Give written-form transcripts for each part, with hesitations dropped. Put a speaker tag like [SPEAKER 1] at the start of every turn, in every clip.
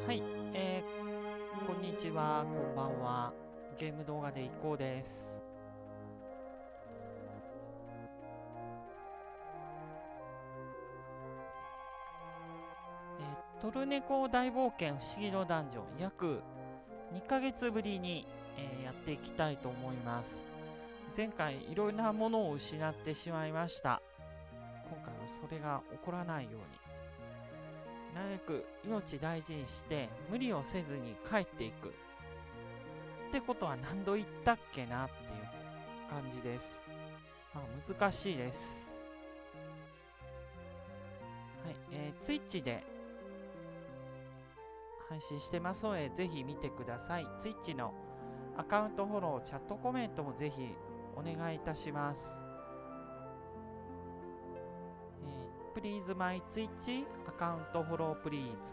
[SPEAKER 1] はい、こんにちは、こんばんは。ゲーム動画でいこうです。トルネコ大冒険不思議のダンジョン、約2ヶ月ぶりに、やっていきたいと思います。前回いろいろなものを失ってしまいました。今回はそれが起こらないように、なるべく命大事にして無理をせずに帰っていくってことは何度言ったっけなっていう感じです。難しいです。はい、Twitch で配信してますので、ぜひ見てください。Twitch のアカウントフォロー、チャットコメントもぜひお願いいたします。Please my Twitch アカウントフォロー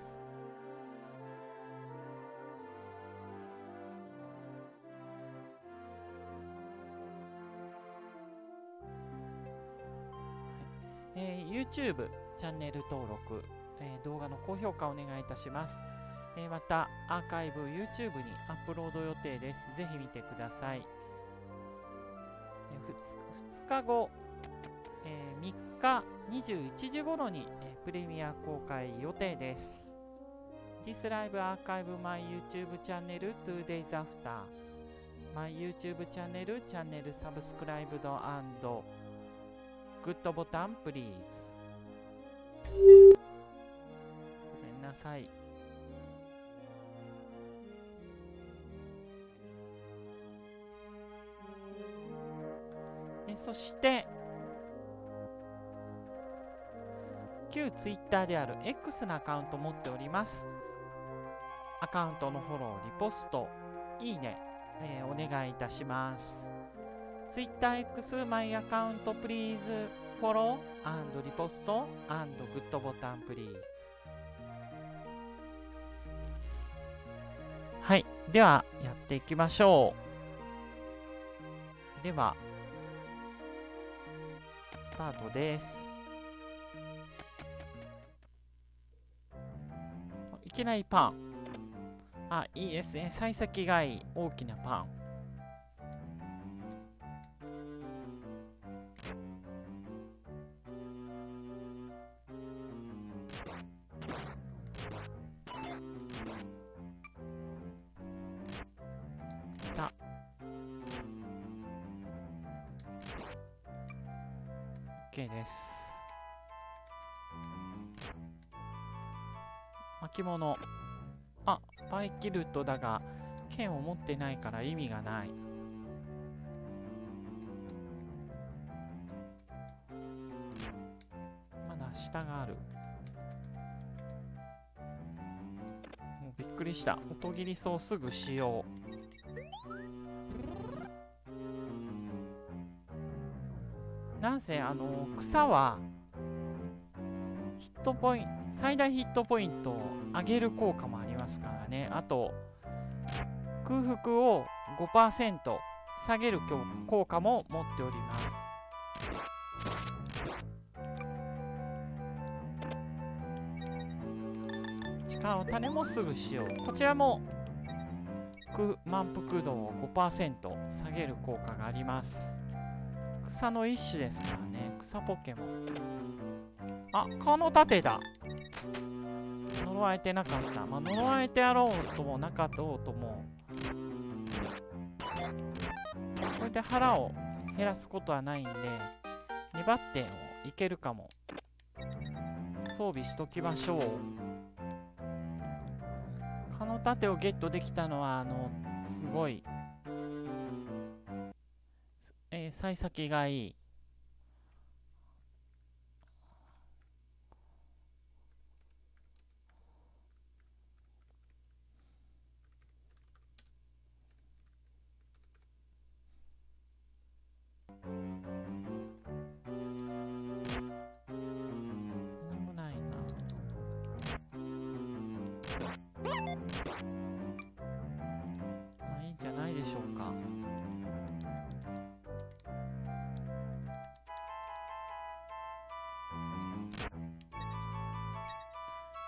[SPEAKER 1] please。YouTube チャンネル登録、動画の高評価お願いいたします。またアーカイブ YouTube にアップロード予定です。ぜひ見てください。2日後、3日21時頃に、プレミア公開予定です。This Live Archive My YouTube Channel 2 days after My YouTube Channel Subscribed and Good ボタン Please。 ごめんなさい。そして旧 Twitter である X のアカウントを持っております。アカウントのフォロー、リポスト、いいね、お願いいたします。TwitterX マイアカウント Please Follow and リポスト and Good ボタン Please。 はい、ではやっていきましょう。ではスタートです。いきなりパン。いいですね。幸先がいい大きなパン。きた。OK です。巻物。バイキルトだが剣を持ってないから意味がない。まだ下がある。もうびっくりした。音切り草すぐ使用。なんせ草はヒットポイント、最大ヒットポイントを上げる効果もありますからね。あと空腹を 5% 下げる効果も持っております。力の種もすぐ使用。こちらも満腹度を 5% 下げる効果があります。草の一種ですからね。草ポケモン。顔の盾だ。呪われてなかった。呪われてやろうともなかったとも、これで腹を減らすことはないんで、粘ってもいけるかも。装備しときましょう。蚊の盾をゲットできたのはすごい、幸先がいい。何もないな。いいんじゃないでしょうか。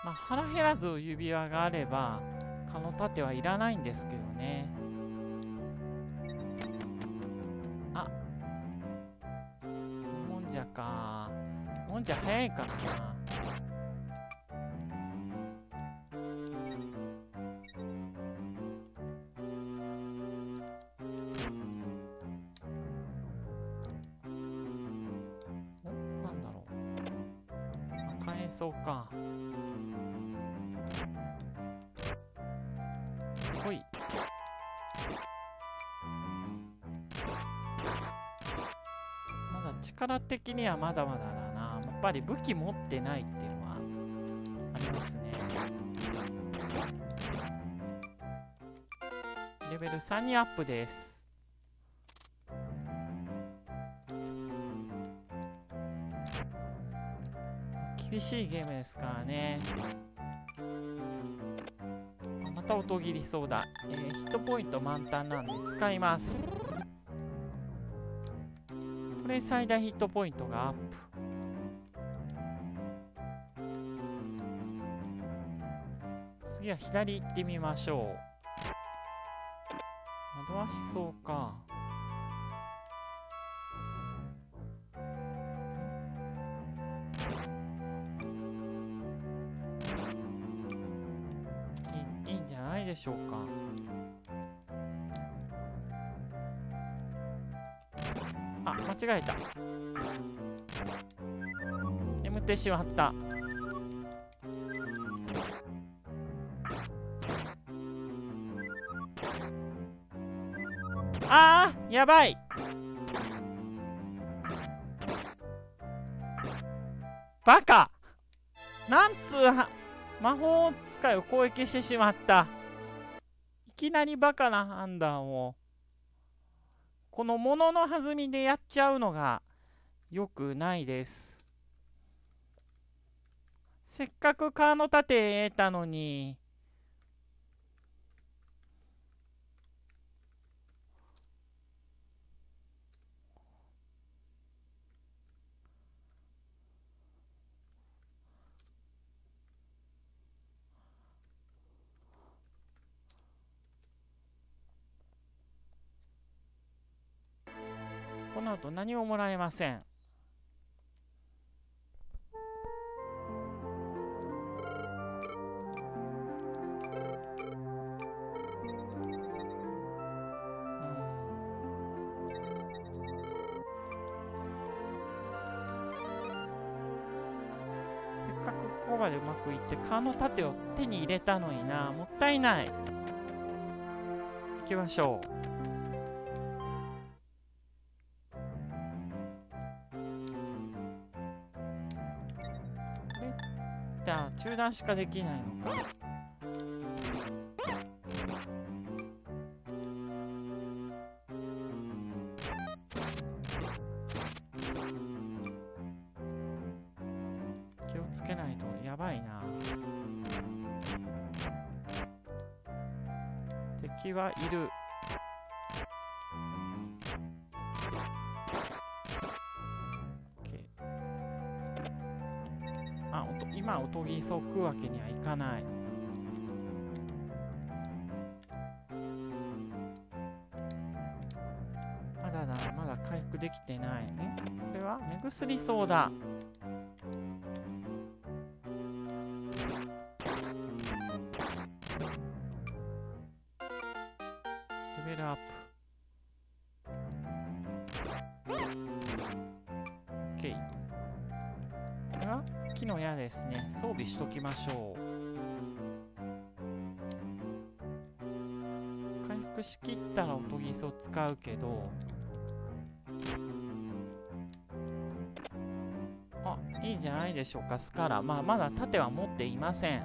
[SPEAKER 1] まあ腹減らず指輪があれば蚊の盾はいらないんですけどね。あ、もんじゃか。もんじゃ早いからな。なんだろう。火炎草か。ほい。まだ力的にはまだまだだな。やっぱり武器持ってないっていうのはありますね。レベル3にアップです。厳しいゲームですからね。また音切りそうだ。ヒットポイント満タンなんで使います。これ最大ヒットポイントがアップ。次は左行ってみましょう。惑わしそうか。いいんじゃないでしょうか。あ、間違えた。眠ってしまった。あー、やばい。バカ。なんつう魔法使いを攻撃してしまった。いきなりバカな判断を。この物の弾みでやっちゃうのが良くないです。せっかく川の盾得たのに。この後何ももらえません。せっかくここまでうまくいって川の盾を手に入れたのにな。もったいない。行きましょう。じゃあ中断しかできないのか。気をつけないとやばいな。敵はいる。あ、今おとぎそう食うわけにはいかない。まだだ、まだ回復できてない。これは目薬そうだ。レベルアップ。OK。これは木の矢ですね。装備しときましょう。回復しきったらおとぎそう使うけど。あ、いいんじゃないでしょうか、スカラ。まあ、まだ盾は持っていません。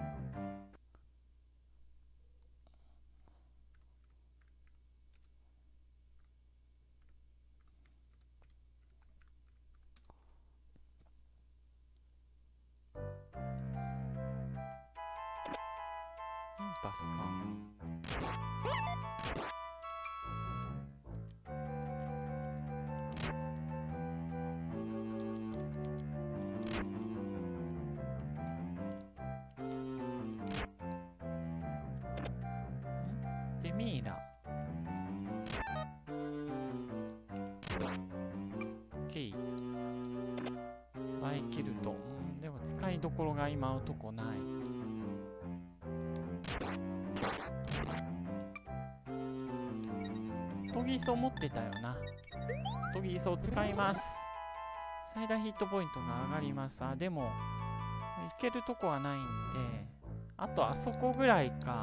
[SPEAKER 1] インパスか。 キルト。でも使いどころが今のとこない。トギーソ持ってたよな。トギーソを使います。最大ヒットポイントが上がります。あ、でも、いけるとこはないんで、あとあそこぐらいか。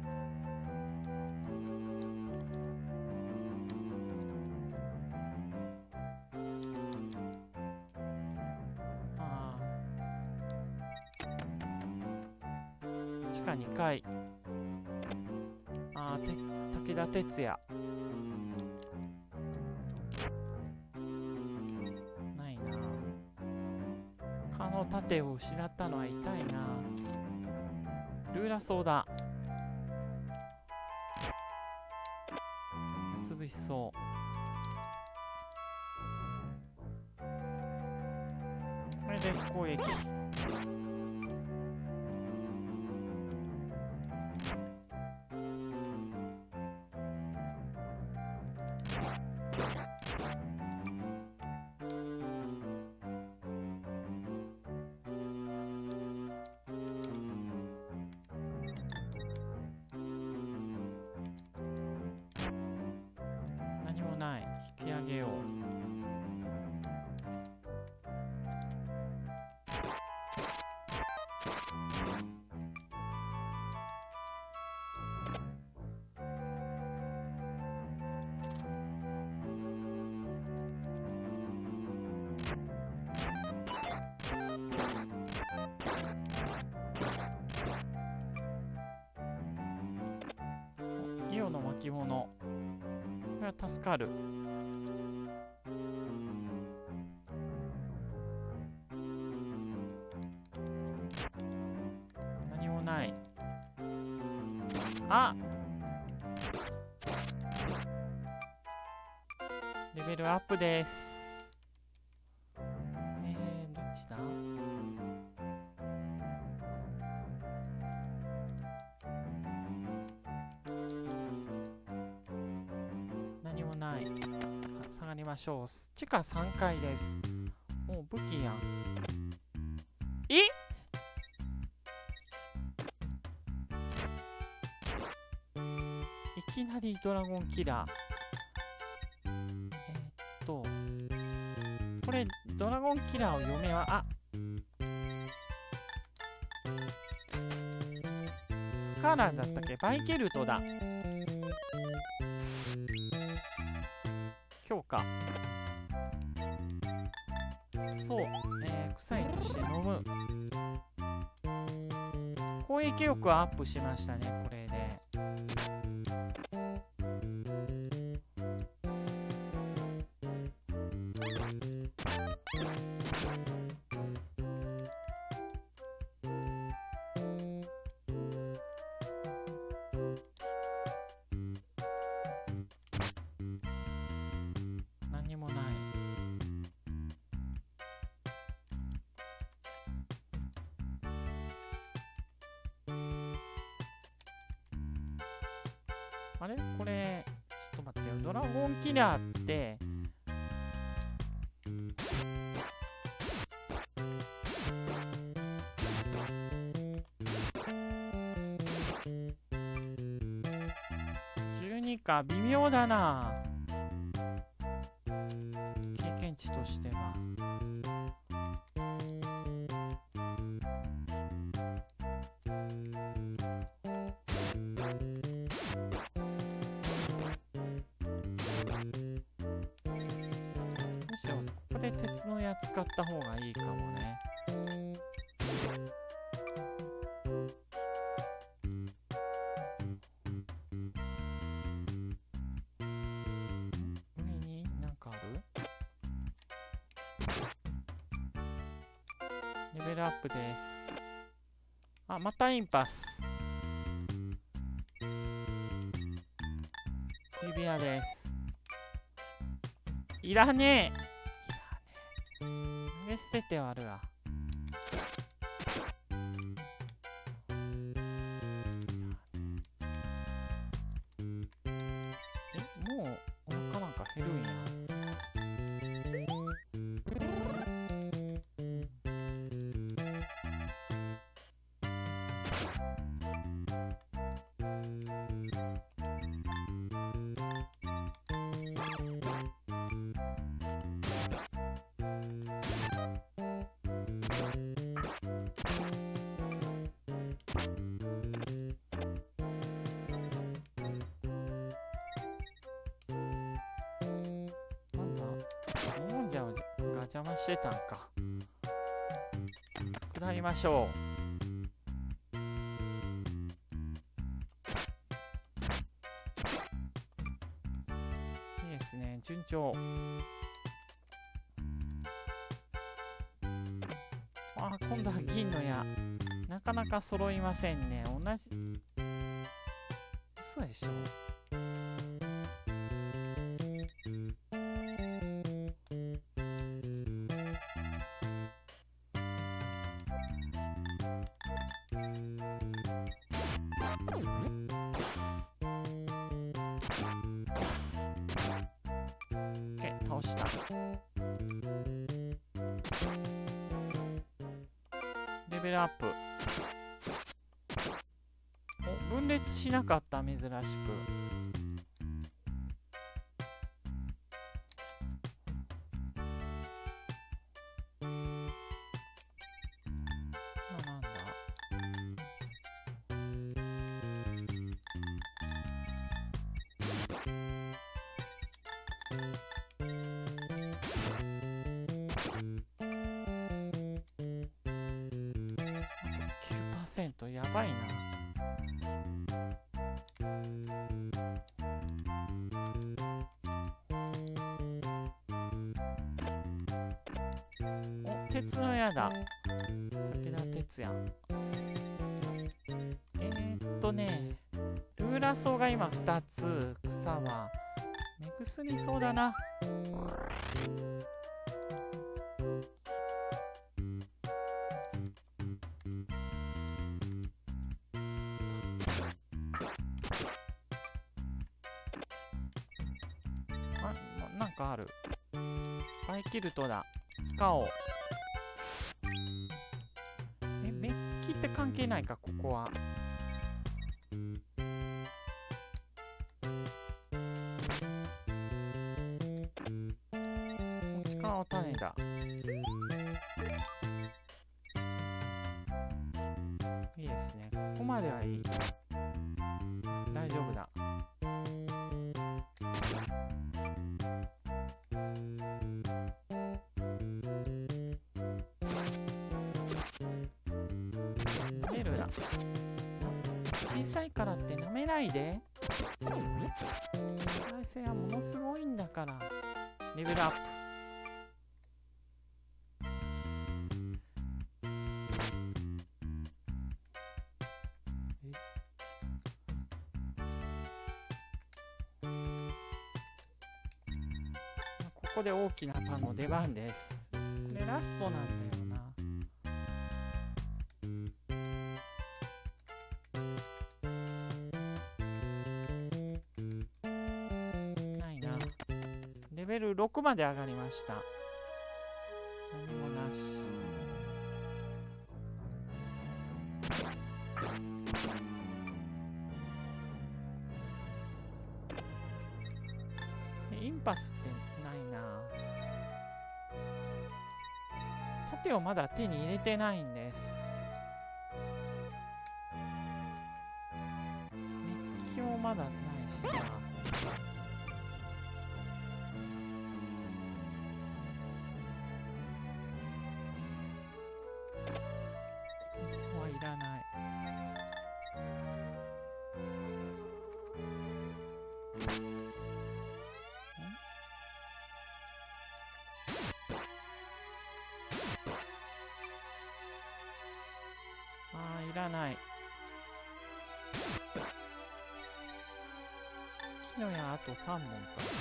[SPEAKER 1] 地下2階。武田鉄矢。ないな。蚊の盾を失ったのは痛いな。ルーラソーだ。潰しそう。これで攻撃。何もない。引き上げよう。イオの巻物。これは助かる。何もない。あ、レベルアップです。どっちだ？何もない。下がりましょう。地下3階です。もう武器やん。え？いきなりドラゴンキラー。これドラゴンキラーを嫁は、あ、スカラーだったっけ？バイケルトだ。強化。そう、臭いとして飲む。攻撃力はアップしましたね、これで。何もない。あれこれ、ちょっと待ってよ。ドラゴンキラーって、12か、微妙だな。経験値としては。ここで鉄の矢使った方がいいかもね。上になんかある？レベルアップです。あ、またインパス。指輪です。いらねえ。投げ捨ててはあるわ。もうお腹なんか減るんや。 邪魔してたんか。下りましょう。いいですね、順調。あ、今度は銀の矢。なかなか揃いませんね。同じ。嘘でしょ。倒した。レベルアップ。お、分裂しなかった、珍しく。なんだ。9%やばいな。お、鉄の矢だ。武田鉄矢。ルーラソウが今2つ。草は目薬そうだな。なんかある。バイキルトだ。使おう。メッキって関係ないか、ここは。力を種だ。いいですね。ここまではいい。大丈夫だ。出るな。小さいからって舐めないで。再生はものすごいんだから。レベルアップ。ここで大きなパンの出番です。これラストなんだよな。ないな。レベル6まで上がりました。何もなし。インパスってないな。盾をまだ手に入れてないんです。メッキもまだないしな。ここはいらない。いらない。木の矢あと3問か。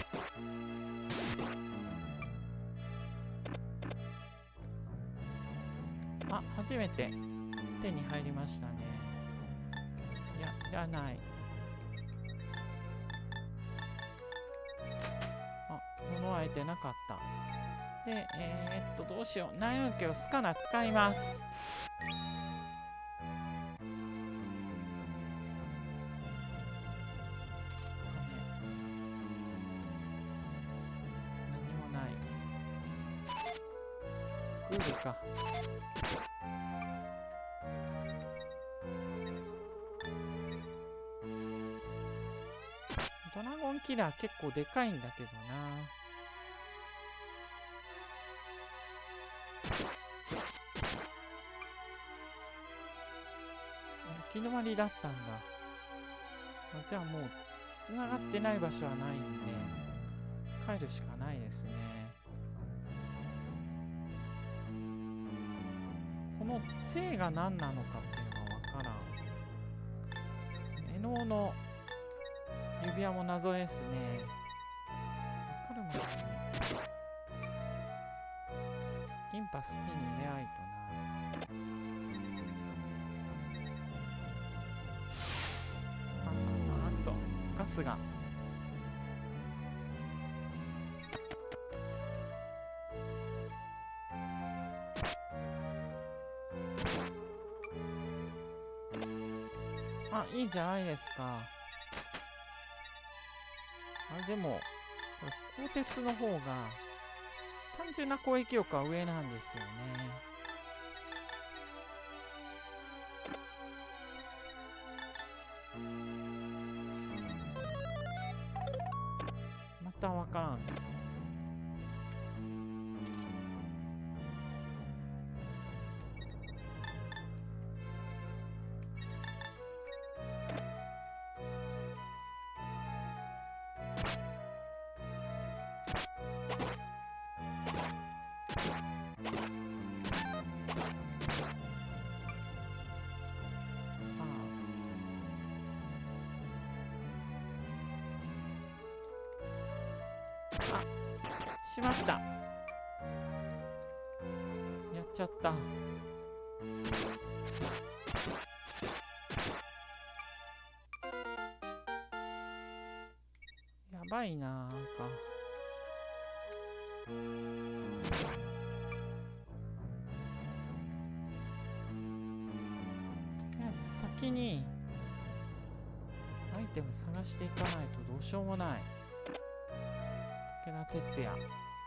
[SPEAKER 1] あ、初めて手に入りましたね。いらない。あ、物は得てなかった。で、どうしよう。南雲家をスカナ使います。グールか。ドラゴンキラー結構でかいんだけどな。 き止まりだったんだ。じゃあもう繋がってない場所はないんで帰るしかないですね。この杖が何なのかっていうのは分からん。絵能の指輪も謎ですね。分かるまでにインパス手に入れないとな。ガスがいいんじゃないですか。でもこれ鋼鉄の方が単純な攻撃力は上なんですよね。またわからん。しまった。やっちゃった。やばいな、なんか。とりあえず先にアイテム探していかないとどうしようもない。武田鉄矢。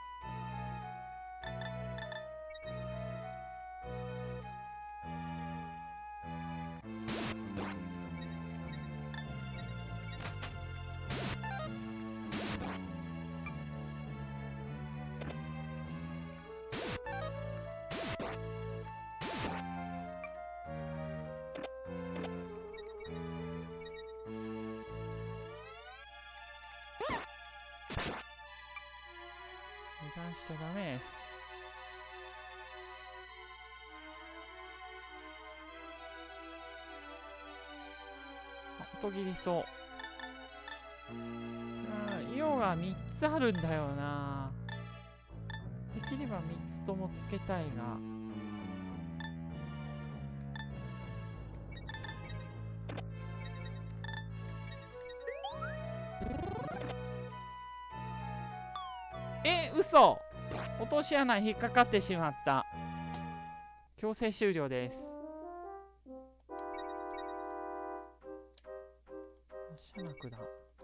[SPEAKER 1] 油断しちゃダメです。音切りそう。色が3つあるんだよな。できれば3つともつけたいが。嘘。落とし穴に引っかかってしまった。強制終了です。シャナクだ。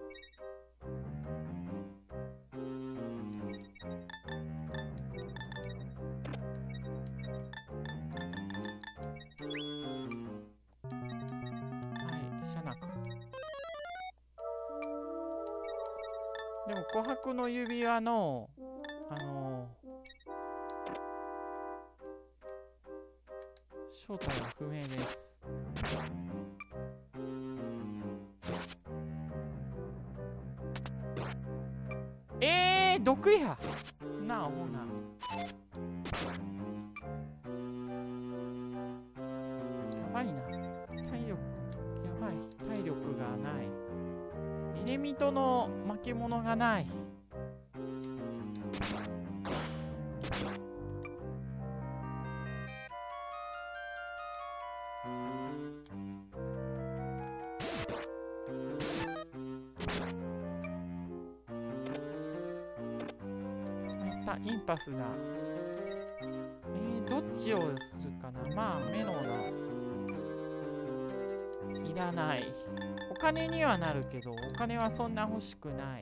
[SPEAKER 1] でも琥珀の指輪の正体は不明です。毒やなあ、ほな。やばいな。体力、やばい。体力がない。入れ身との負け物がない。インパスだ。どっちをするかな。まあメノだ。いらない。お金にはなるけど、お金はそんな欲しくない。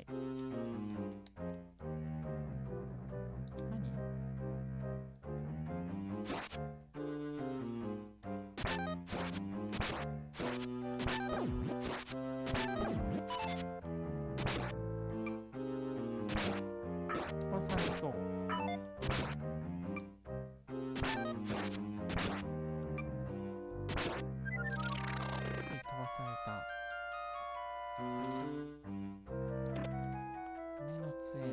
[SPEAKER 1] 杖。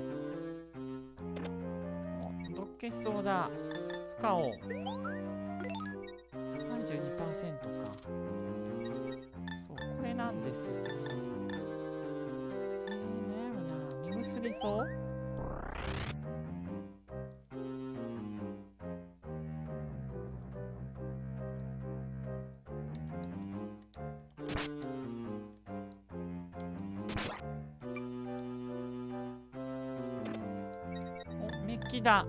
[SPEAKER 1] お、どっけそうだ。使おう。32% か。そう、これなんですよね。悩むな。目薬そう。お、メッキだ。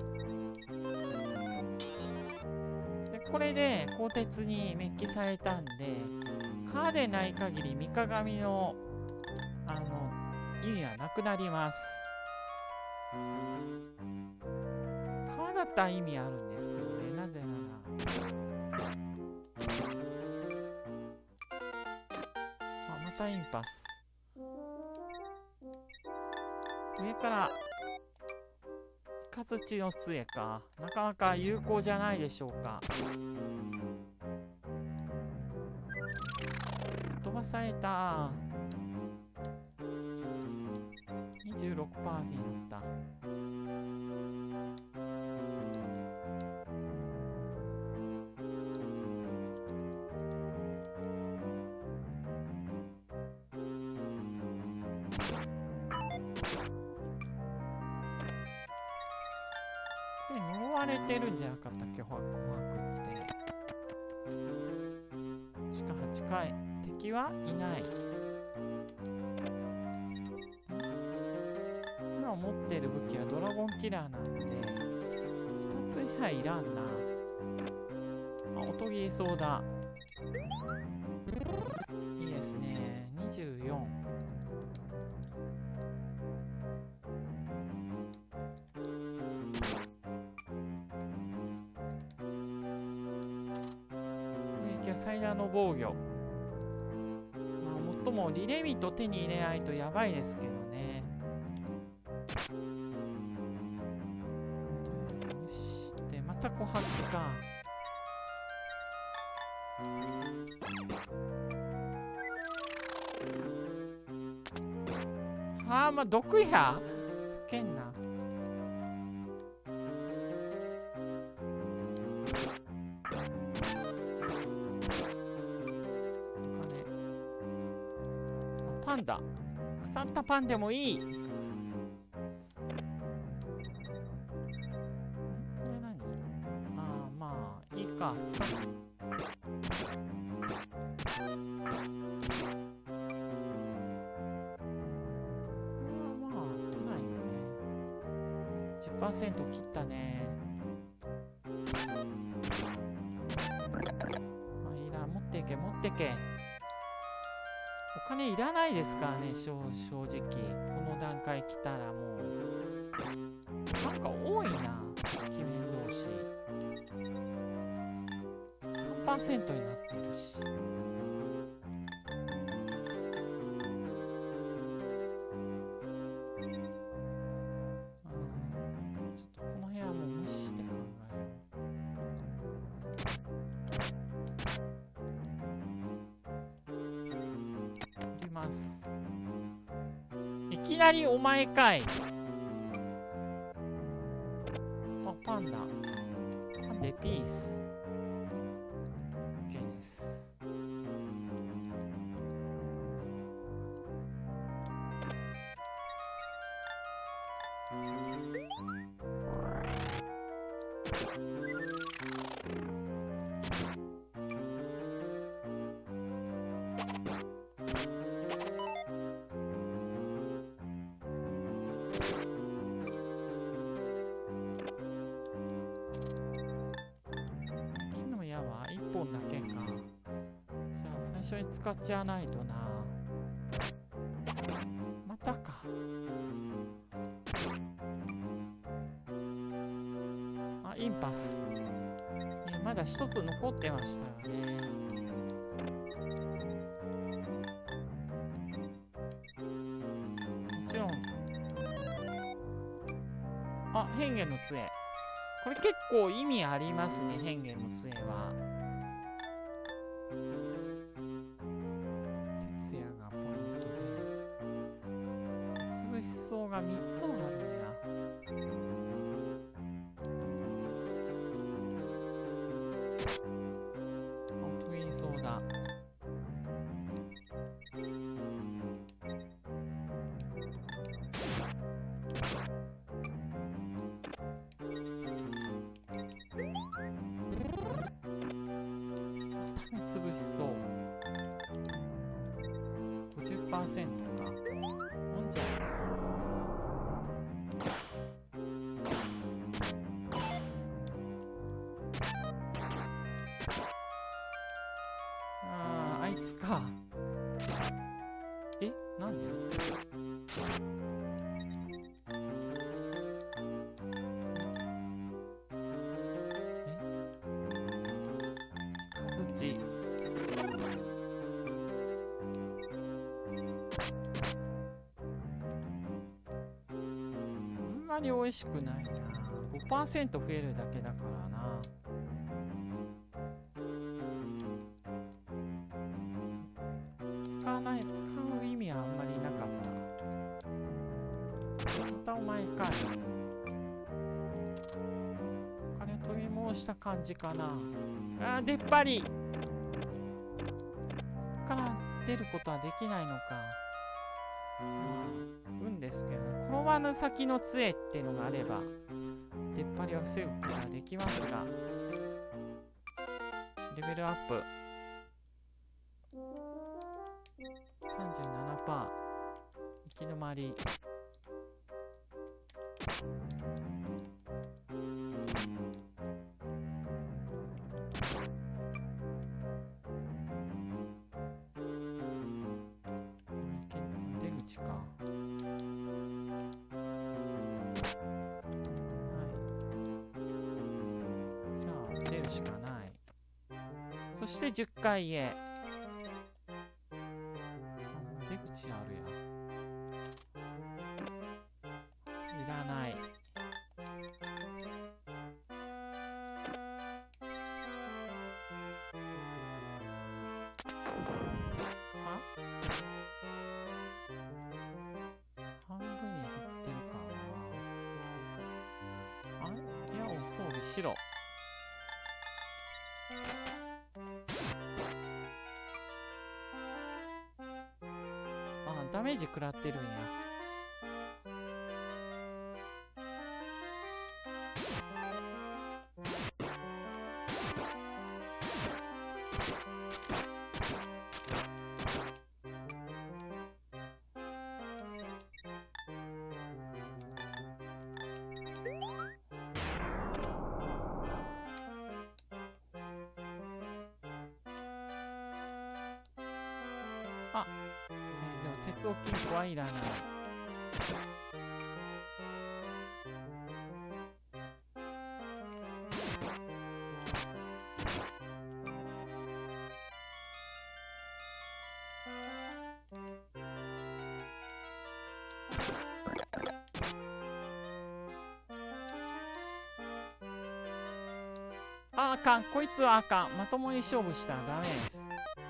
[SPEAKER 1] これで鋼鉄にメッキされたんで、革でない限り三鏡の意味はなくなります。革だったら意味あるんですけどね。なぜならまたインパス。上からイカズチの杖か。なかなか有効じゃないでしょうか。飛ばされた。26%になった。呪われてるんじゃなかったっけ、琥珀って。地下8階。敵はいない。今持ってる武器はドラゴンキラーなんで、2つ以外いらんな。音切りそうだ。いいですね。24。最大の防御。もっともリレミット手に入れないとやばいですけどね。とりあえず無視してまた琥珀か。まあ毒や。叫んな。パンダ。腐ったパンでもいい。これ何？まあいいか。使う。まあ来ないよね。10% 切ったね。いいな。持っていけ持っていけ。お金いらないですからね、正直。この段階来たらもう。なんか多いな、鬼面同士。3% になってるし。ちょっとこの部屋もう無視して考えよう。ます。いきなりお前かい。パンダ。パンでピース。OK です。一緒に使っちゃわないとな。またか。インパス。まだ一つ残ってましたよね。もちろん。変化の杖。これ結構意味ありますね、変化の杖は。徹夜がポイントで。 が3つもあるんや。本当にそうだ。種潰しそう。50%か。ほんじゃあいつか。え、なんで？あんまり美味しくないな。5% 増えるだけだからな。使う意味はあんまりなかった。またお前かい。お金取り戻した感じかな。出っ張り。こっから出ることはできないのか。運ですけど、転ばぬ先の杖っていうのがあれば出っ張りを防ぐことができますが、レベルアップ 37%、 行き止まり。出口か。出るしかない。そして10階へ。出口あるや。いらない。半分に減ってるかな。矢を装備しろ。ダメージ食らってるんや。でも鉄を金庫はいらない。あかん、こいつはあかん。まともに勝負したらダメです。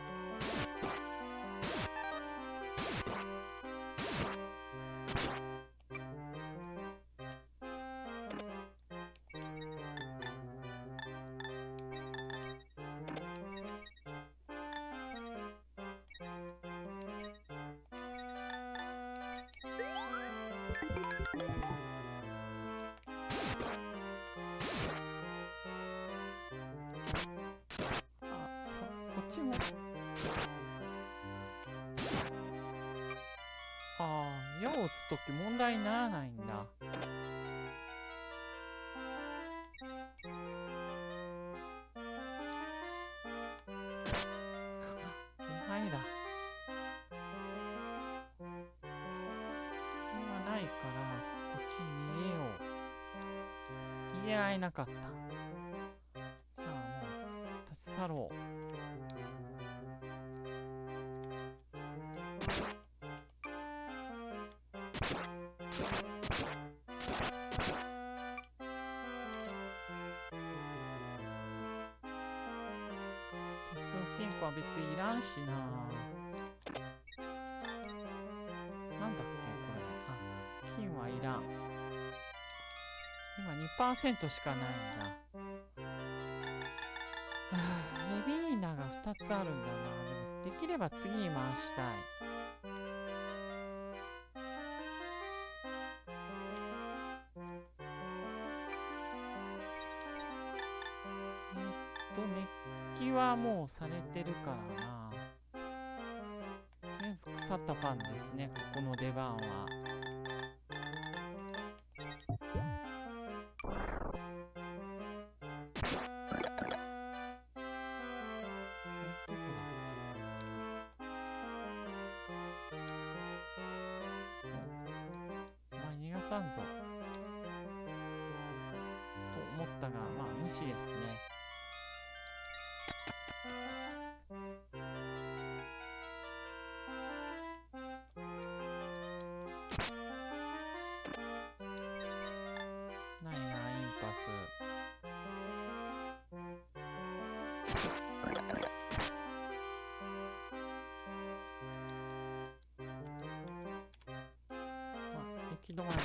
[SPEAKER 1] こっちも矢を打つとき問題にならないんだ。お前ら今ないからこっちに逃げよう。逃げられなかった。じゃあもう立ち去ろう。金庫は別にいらんしな。なんだっけこれ。金は 2% しかないんだ。はあ、レビーナが2つあるんだな。でもできれば次に回したい。熱気はもうされてるからな。とりあえず腐ったパンですね、ここの出番は。逃がさんぞと思ったが、まあ無視ですね。ないな、インパス。行き止まり。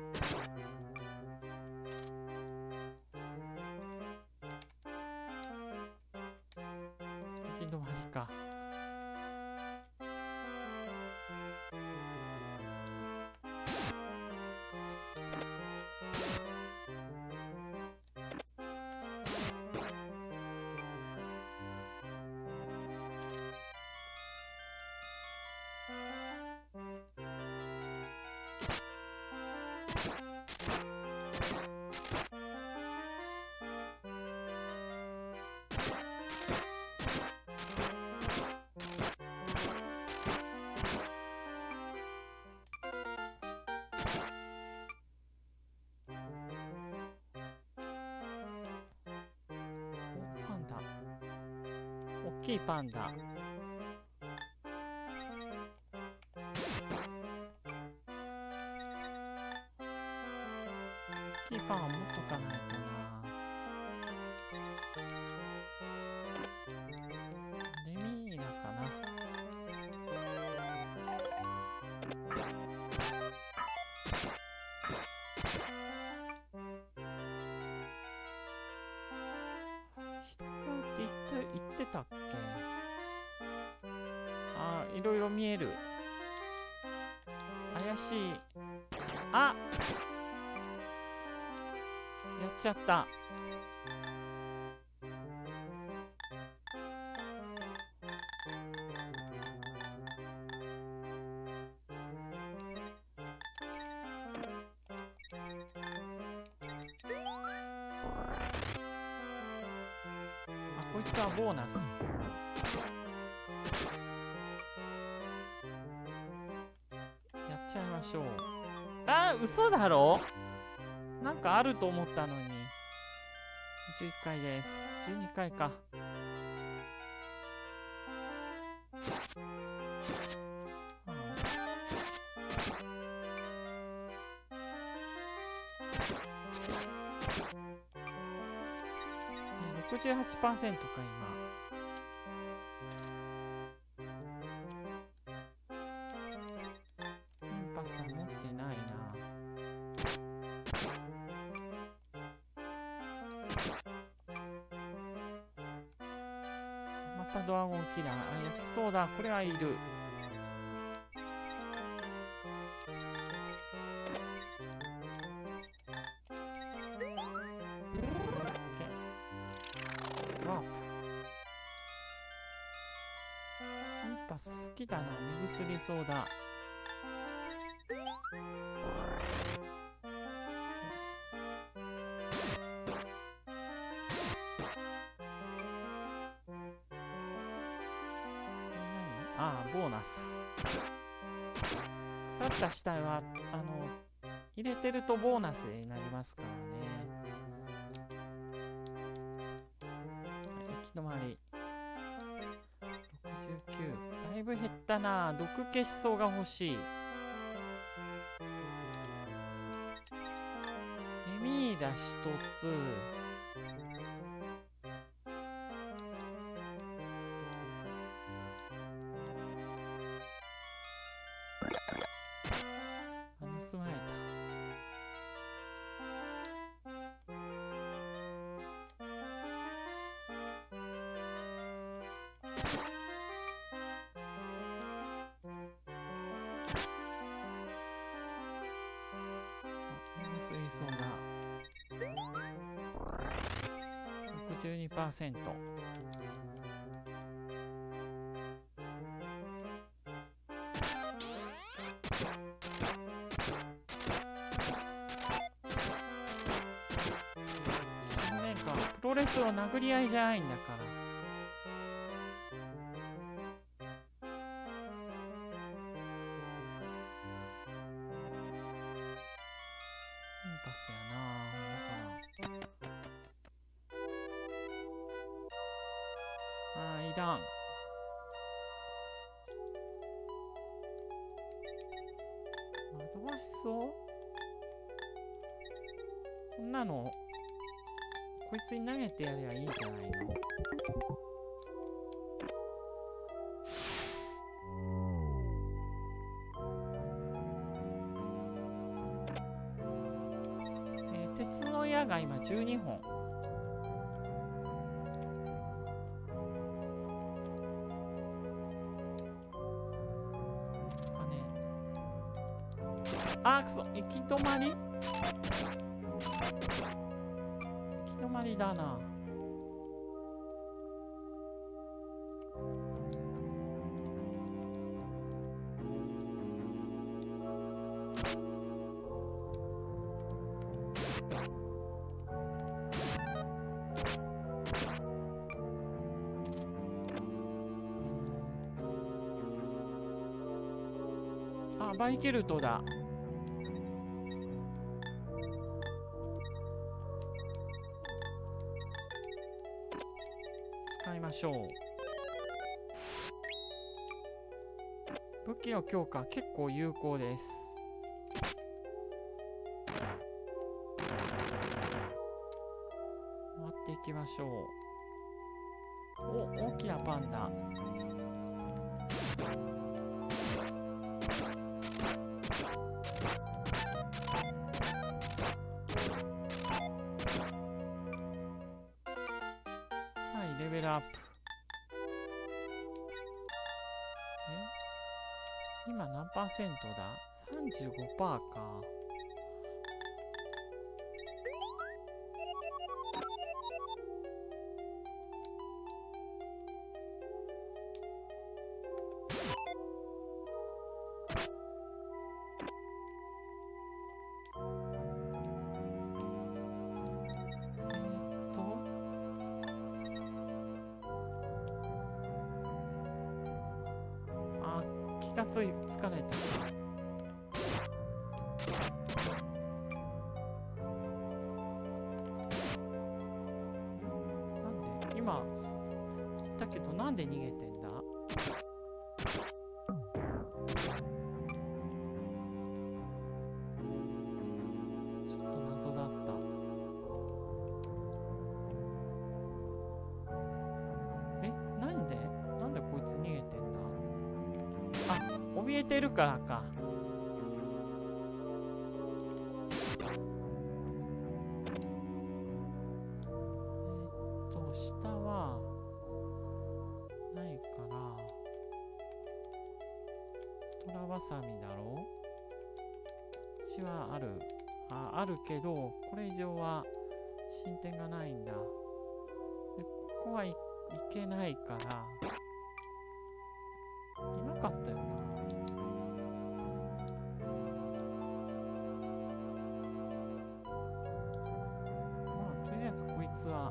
[SPEAKER 1] 行き止まりか。パンダ。大きいパンダ。大きいパンは持っとかないとな。レミーナかな。言ってたっけ。あー、いろいろ見える。怪しい。あ、やっちゃった。こいつはボーナス。やっちゃいましょう。あー、嘘だろ。なんかあると思ったのに。11回です。12回か。68% か今。インパスは持ってないな。またドラゴンキラー。あ、焼きそうだ。これはいる。好きだな、目薬そうだ。ああ、ボーナス。腐った死体は入れてるとボーナスになりますからね。行き止まり。69。だいぶ減ったな。毒消しそうが欲しい。レミーラ1つ。盗まれた。 水槽だ。62%。プロレスを殴り合いじゃないんだから。インパスやな。ああ、いらん。惑わしそう。こんなのこいつに投げてやりゃいいんじゃないの。鉄の矢が今12本。あーくそ、行き止まり？行き止まりだな。あ、バイケルトだ。使いましょう。武器の強化結構有効です。回っていきましょう。お、大きなパンダ。レベルアップ。今何パーセントだ？ 35% か。疲れた。なんで今言ったけどなんで逃げてんだ？ちょっと謎だった。なんでこいつ逃げてんだ？あ、怯えてるからか。下はないから、トラバサミだろ。こっちはある。あるけど、これ以上は進展がないんだ。で、ここはいけないから、いなかったよな。まあ、とりあえずこいつは、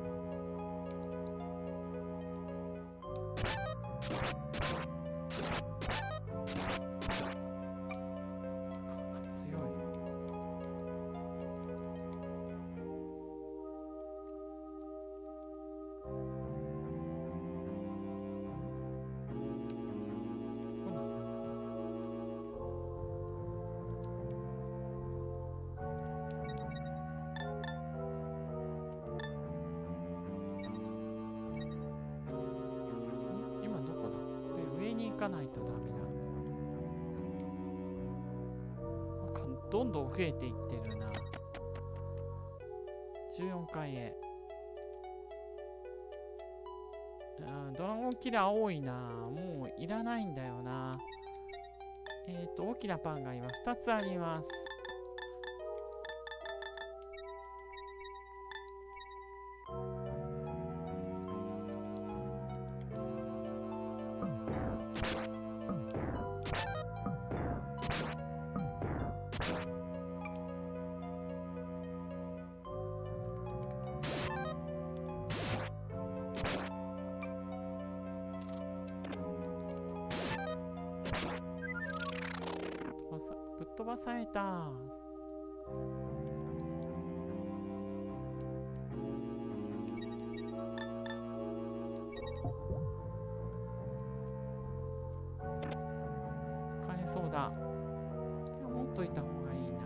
[SPEAKER 1] 行かないとダメだ。どんどん増えていってるな。14階へ。 ドラゴンキラー多いな。もういらないんだよな。大きなパンが今2つあります。ぶっ飛ばされた。買えそうだ。持っといた方がいいな。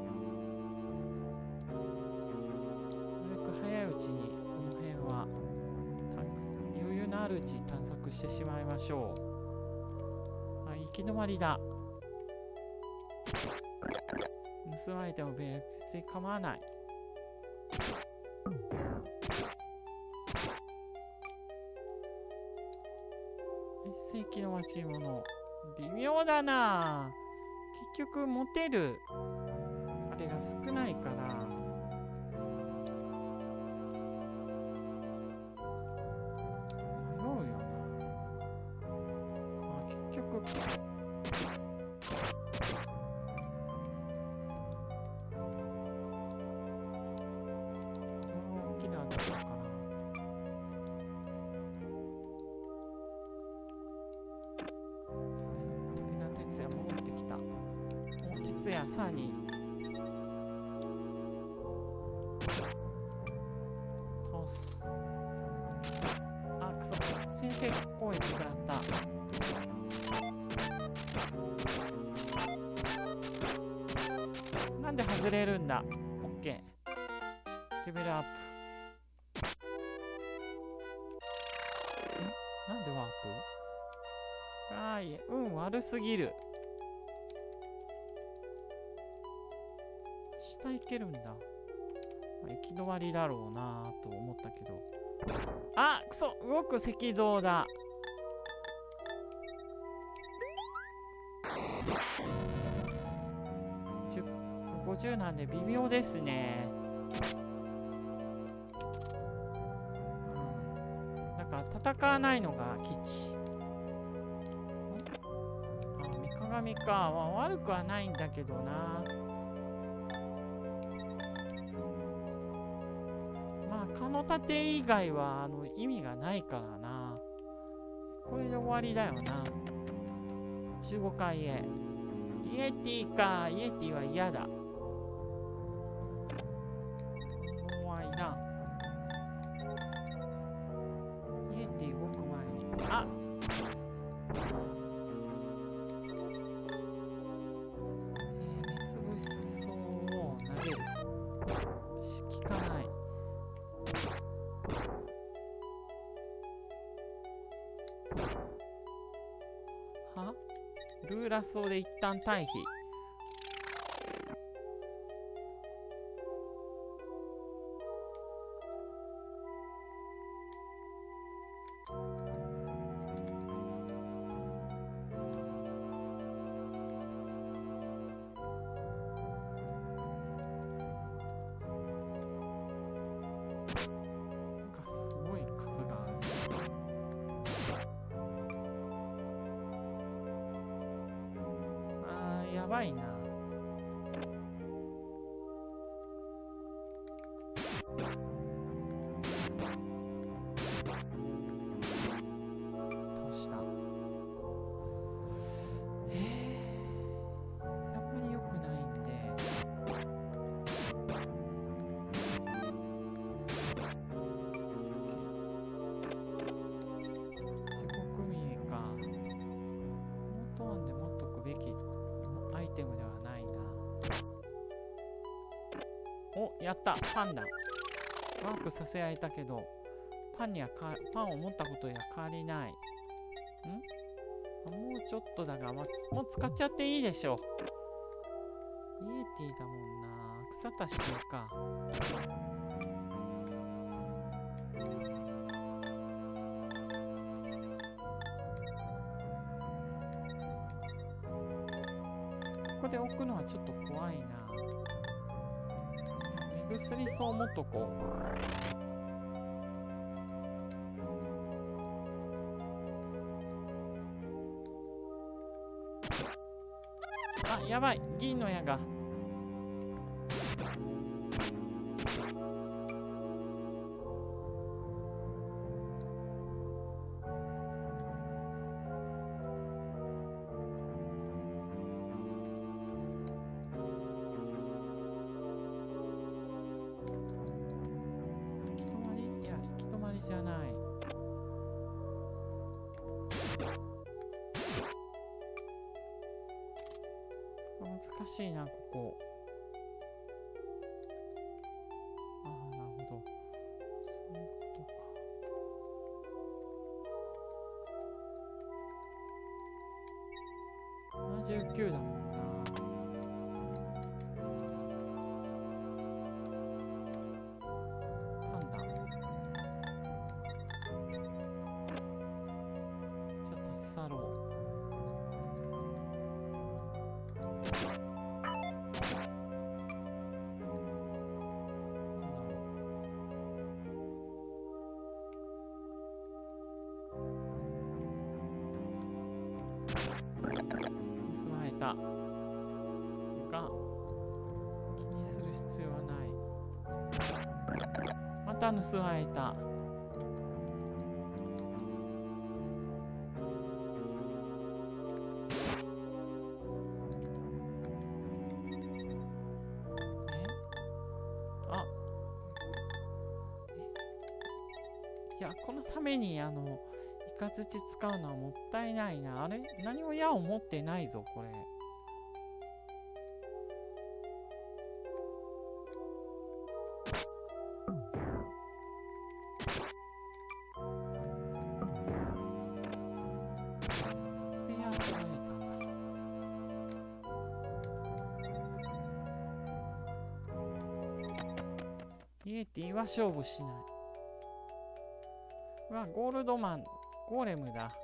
[SPEAKER 1] なるべく早いうちにこの辺は余裕のあるうちに探索してしまいましょう。あ、行き止まりだ。盗まれても別に構わない。世紀の巻物。微妙だな。結局持てるあれが少ないから。迷うよな。あ、結局さらに倒す。あ、くそ、先生公園に食らった。なんで外れるんだ。オッケー。レベルアップ。なんでワープ。あーいえ、悪すぎる。下行けるんだ。行き止まりだろうなと思ったけど。あ、くそ、動く石像だ。50なんで微妙ですね。だから戦わないのが基地。三鏡か。まあ、悪くはないんだけどな。蚊の盾以外は意味がないからな。これで終わりだよな。15階へ。イエティか。イエティは嫌だ。もういらん。イエティ動く前に。あっ、目つぶしそうを投げる。効かない。ルーラソーで一旦退避。やばいな。どうした。あんまり良くないんで。16ミリか。このトーンで持っとくべきアイテムではないな。お、やった。パンだ。ワープさせられたけど、パンを持ったことには変わりない。もうちょっとだが、もう使っちゃっていいでしょう。イエティだもんな。草足してるか。 こで置くのはちょっと怖いな。目薬そう持っとこう。あ、やばい、銀の矢が。じゃない。難しいな、ここ。ああ、なるほど。そういうことか。79だもんな。パンダ。じゃあ、タッサロー。盗まれたが気にする必要はない。また盗まれた。あ、いや、このためにイカズチ使うのはもったいないな。あれ、何も矢を持ってないぞ、これ。で、矢取られたんだ。イエティは勝負しない。うわ、ゴールドマン、ゴーレムだ。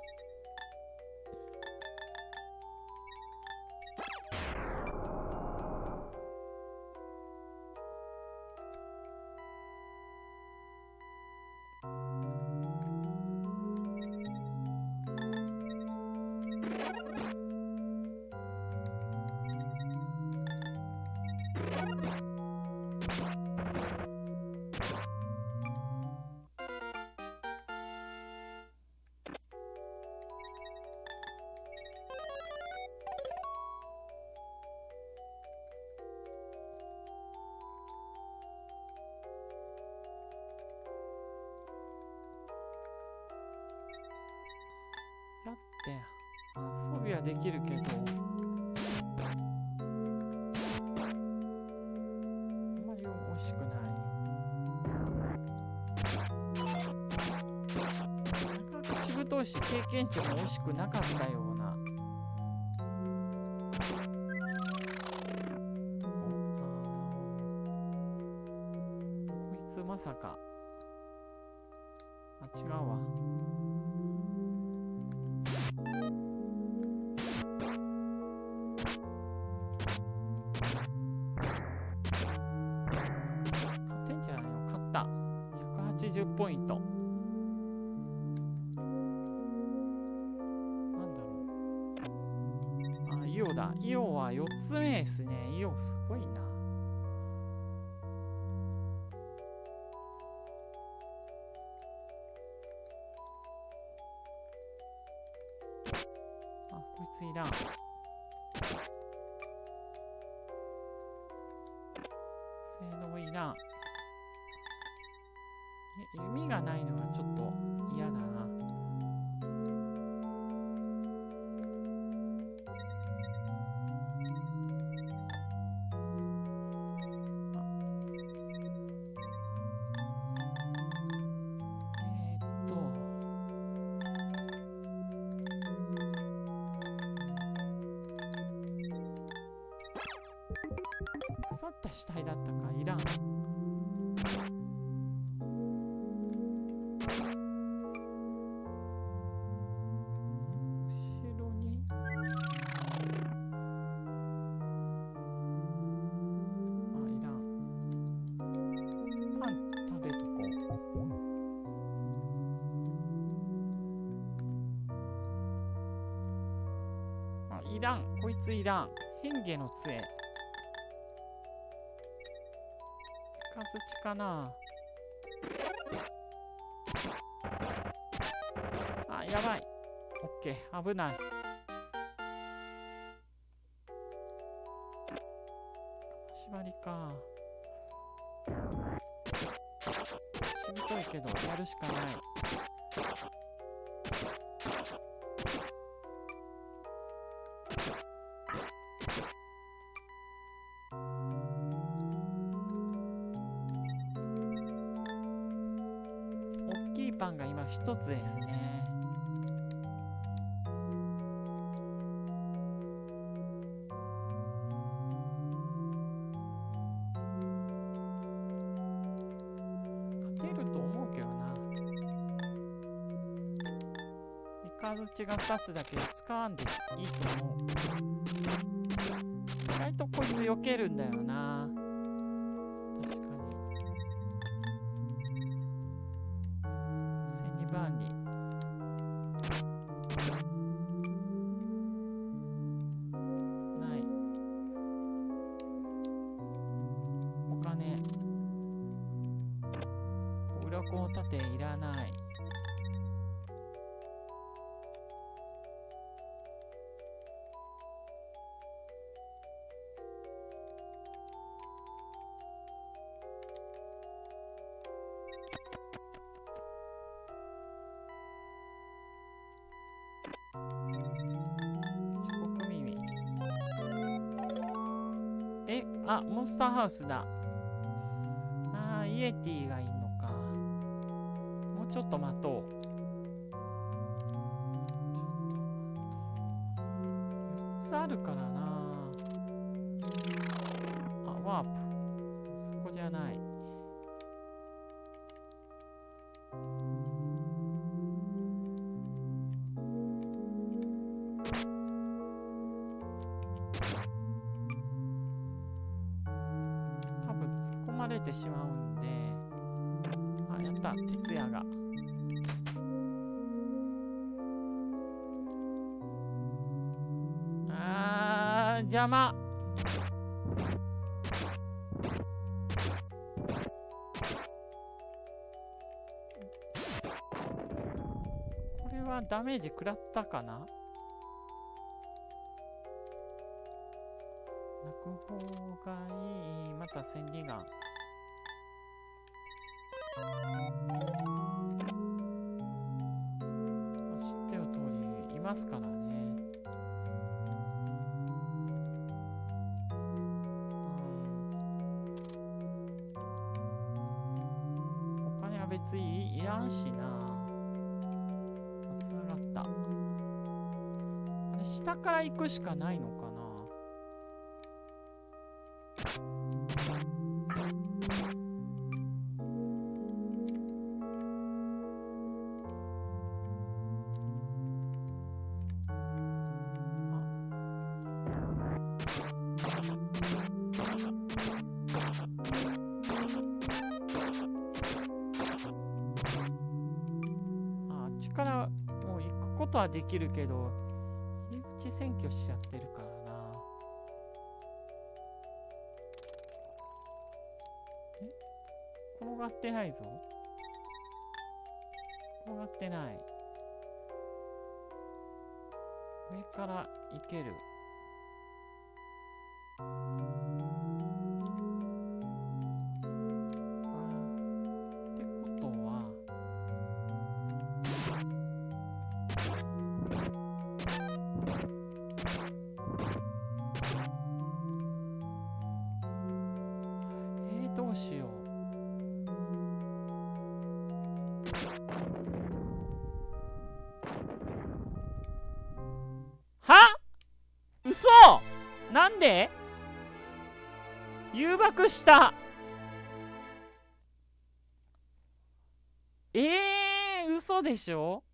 [SPEAKER 1] やって、装備はできるけど、あんまり美味しくない。なかなかしぶといし、経験値も美味しくなかったような。こいつまさか。あ、違うわ。180ポイント。なんだろう。あ、イオだ。イオは4つ目ですね。イオすごいな。あ、こいついらん。性能いらん。弓がないのはちょっと嫌だな。腐った死体だったか、いらん。 こいついらん。変化の杖。雷かな。あ、やばい。オッケー、危ない。縛りか。しぶといけど、やるしかない。大きいパンが今一つですね。雷が2つだけで使わんでいいと思う。意外とこいつ避けるんだよな。確かに。千里万里。ない。お金。鱗立ていらない。あ、モンスターハウスだ。ああ、イエティがいんのか。もうちょっと待とう。4つあるからな。あ、ワープ。そこじゃない。れてしまうんで、あ、やった、徹夜が。あー、邪魔。これはダメージ食らったかな。泣く方がいい。また千里眼。知ってる通りいますからね。お金は別にいらんしな。つながった。あれ、下から行くしかないのかな。からもう行くことはできるけど、入り口占拠しちゃってるからな。転がってないぞ。転がってない。上から行ける。どうしよう。は？嘘！なんで？誘爆した。嘘でしょ？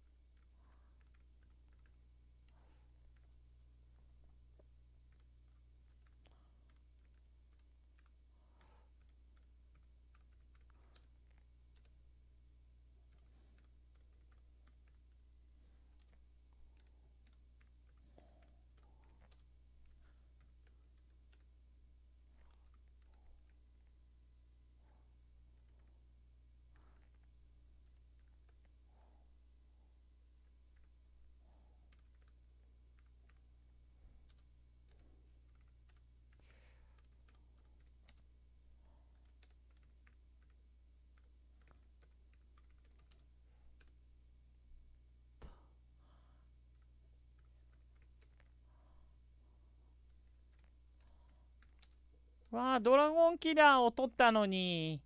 [SPEAKER 1] わあ、ドラゴンキラーを取ったのに。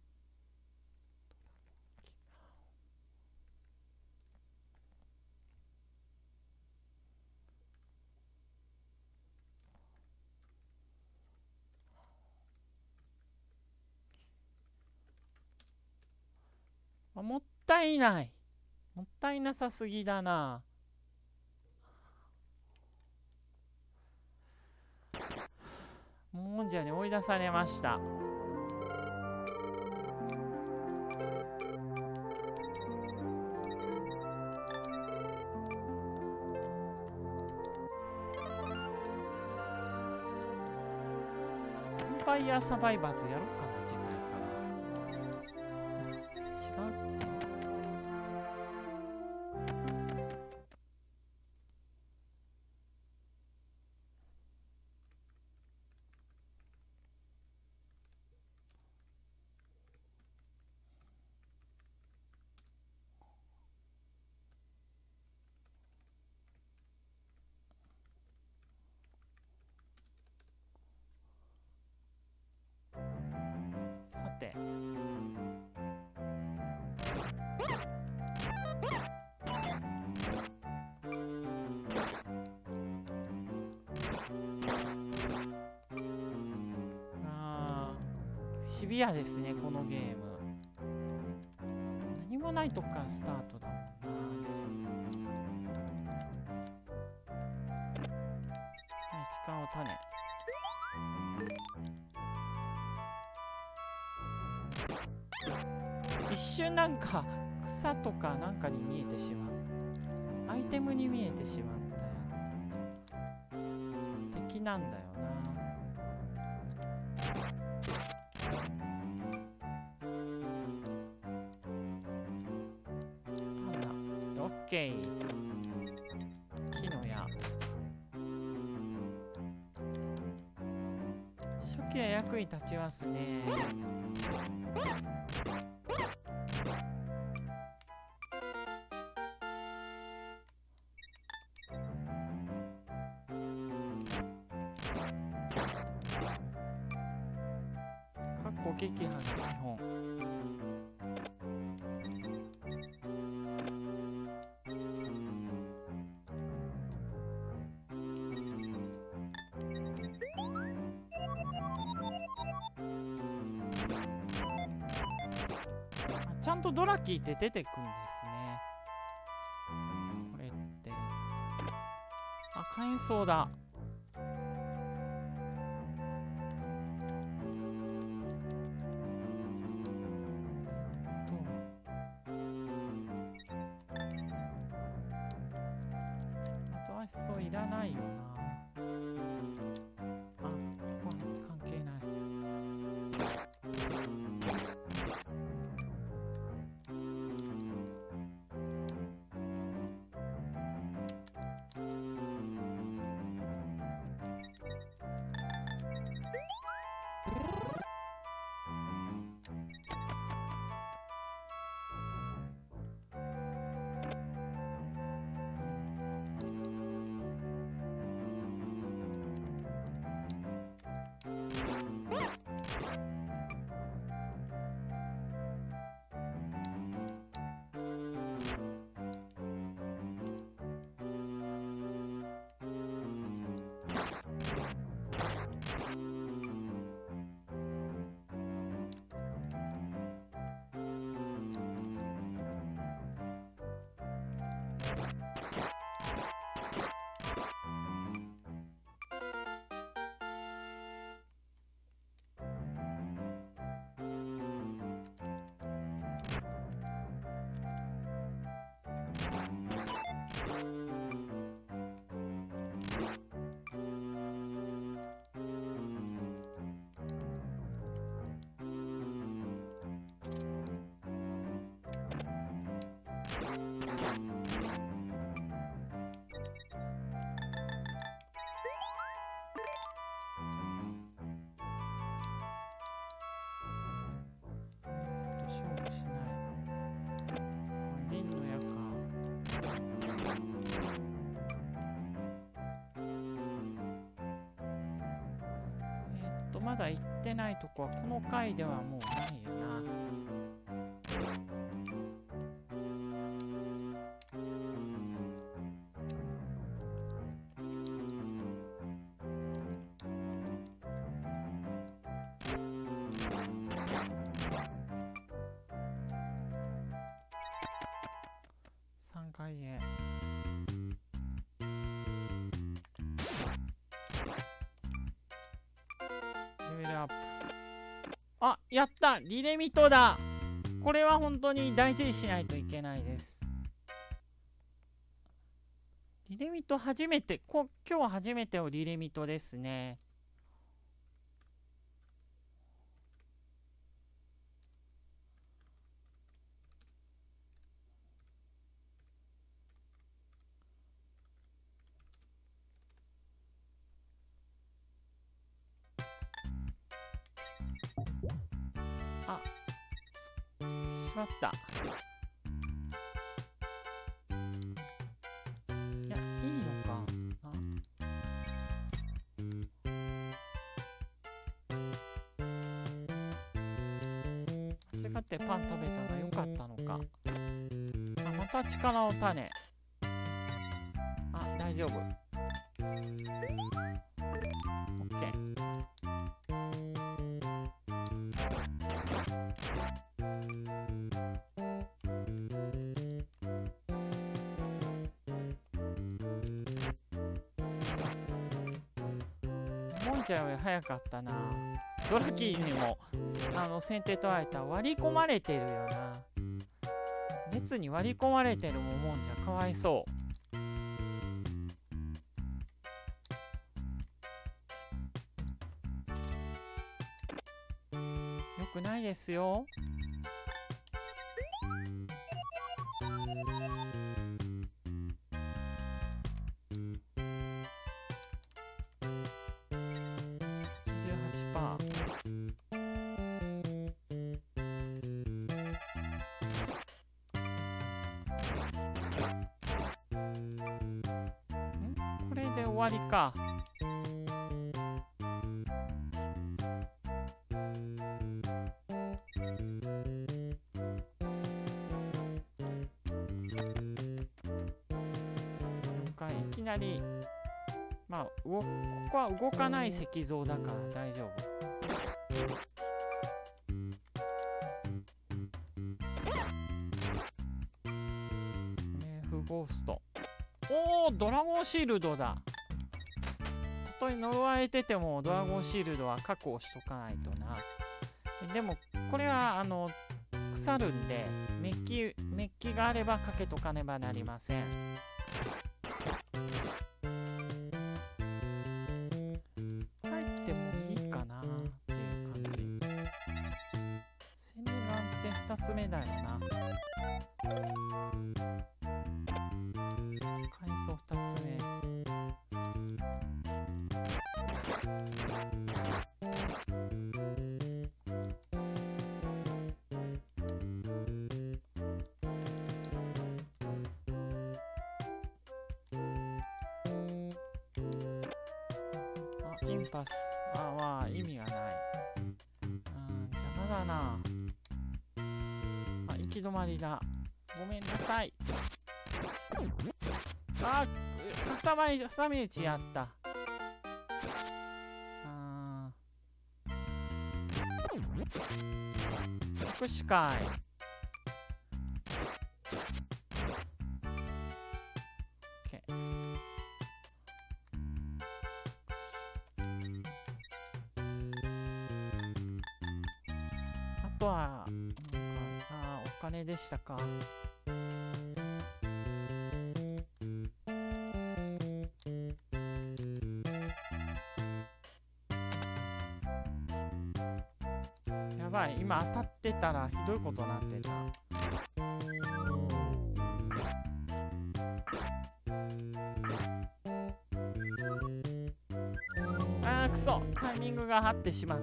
[SPEAKER 1] もったいない。もったいなさすぎだな。もんじゃに追い出されました。ヴァンパイアサバイバーズやろうかな、次回から。違う。さて。シビアですね、このゲーム。何もないとこからスタートだもんな。はい、時間を種。一瞬なんか草とかなんかに見えてしまう。アイテムに見えてしまったよ。敵なんだよな。オッケー。木の矢。初期は役に立ちますね。攻撃波の基本。ちゃんとドラキーって出てくんですね。これって。火炎草だ。そういらないよな。関係ない。 まだ行ってないとこはこの回ではもうないよな。3階へ。レベルアップ。あ、やった、リレミトだ。これは本当に大事にしないといけないです。リレミト初めて、今日は初めてのリレミトですね。あ、しまった。いや、いいのかな。間違ってパン食べたが良かったのか。あ、また力の種。あ、大丈夫。オッケー。もんちゃんより早かったな。ドラキーにも先手取られた。割り込まれてるよな。列に割り込まれてるもんちゃんかわいそう。よくないですよ。これで終わりか。いきなり、まあここは動かない石像だから大丈夫。ゴースト。おー、ドラゴンシールドだ。本当に呪われててもドラゴンシールドは確保しとかないとな。でもこれは腐るんでメッキがあればかけとかねばなりません。帰ってもいいかなっていう感じ。千里眼って2つ目だよな。階層2つ目。インパス。まあ意味がない。邪魔だな。行き止まりだ。ごめんなさい。挟み撃ちやった。特殊会。あとはお金でしたか。やばい、今当たってたらひどいことになってた。くそ、タイミングが合ってしまった。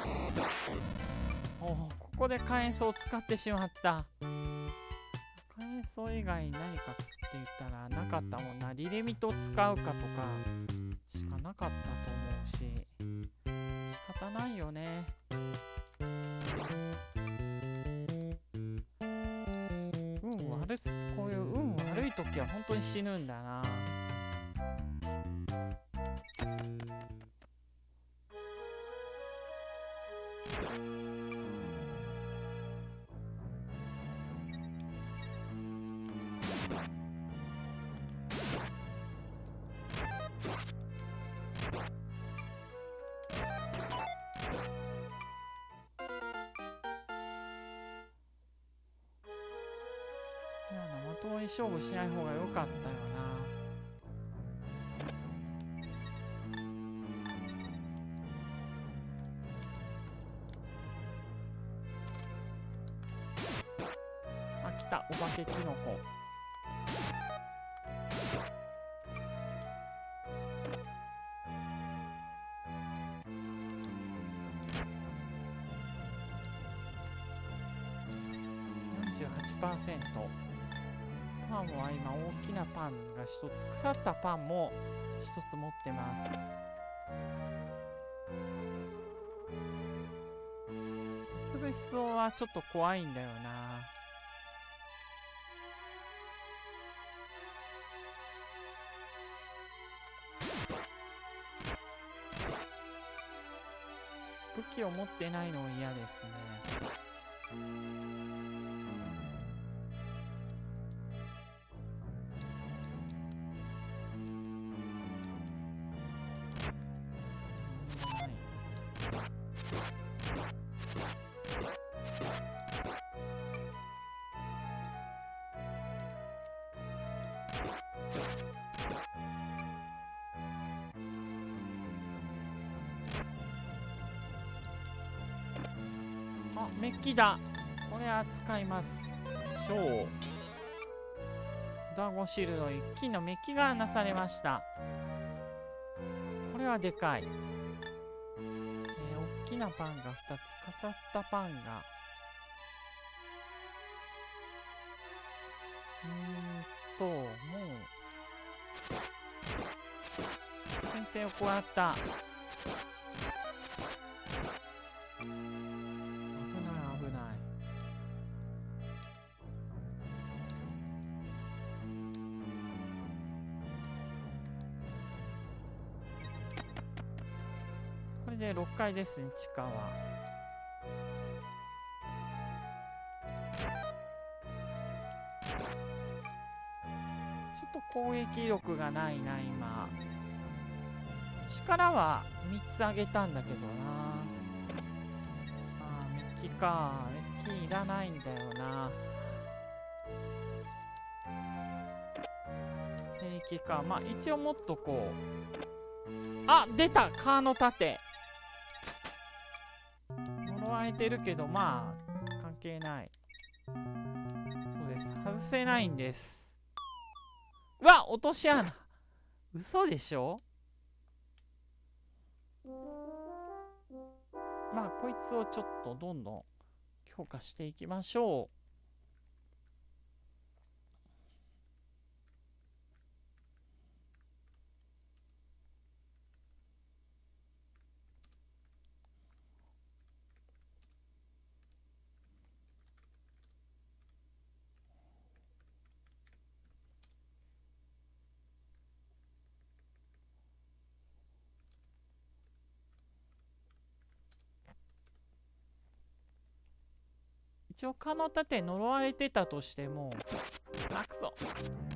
[SPEAKER 1] おお、ここで火炎草を使ってしまった。火炎草以外に何かって言ったらなかったもんな。リレミト使うかとかしかなかったと思うし、仕方ないよね。こういう運悪い時は本当に死ぬんだな。まともに勝負しない方が良かったよな。あ、来た、お化けキノコ。48%。パンは今大きなパンが1つ、腐ったパンも1つ持ってます。潰しそうはちょっと怖いんだよな。武器を持ってないの嫌ですね。あ、メッキだ。これは使いますしょう。ドラゴンシールド、金のメッキがなされました。これはでかい。大きなパンが2つ、かさったパンがもう先制を行った。これで6階ですね、地下は。ちょっと攻撃力がないな、今。力は3つ上げたんだけどな。あー、メッキか。メッキいらないんだよな。聖域か。まあ一応持っとこう。あ、出た、カーの盾。呪われてるけど、まあ関係ない。そうです、外せないんです。うわ、落とし穴。嘘でしょ。まあこいつをちょっとどんどん強化していきましょう。一応蚊の盾呪われてたとしても、あ、くそ。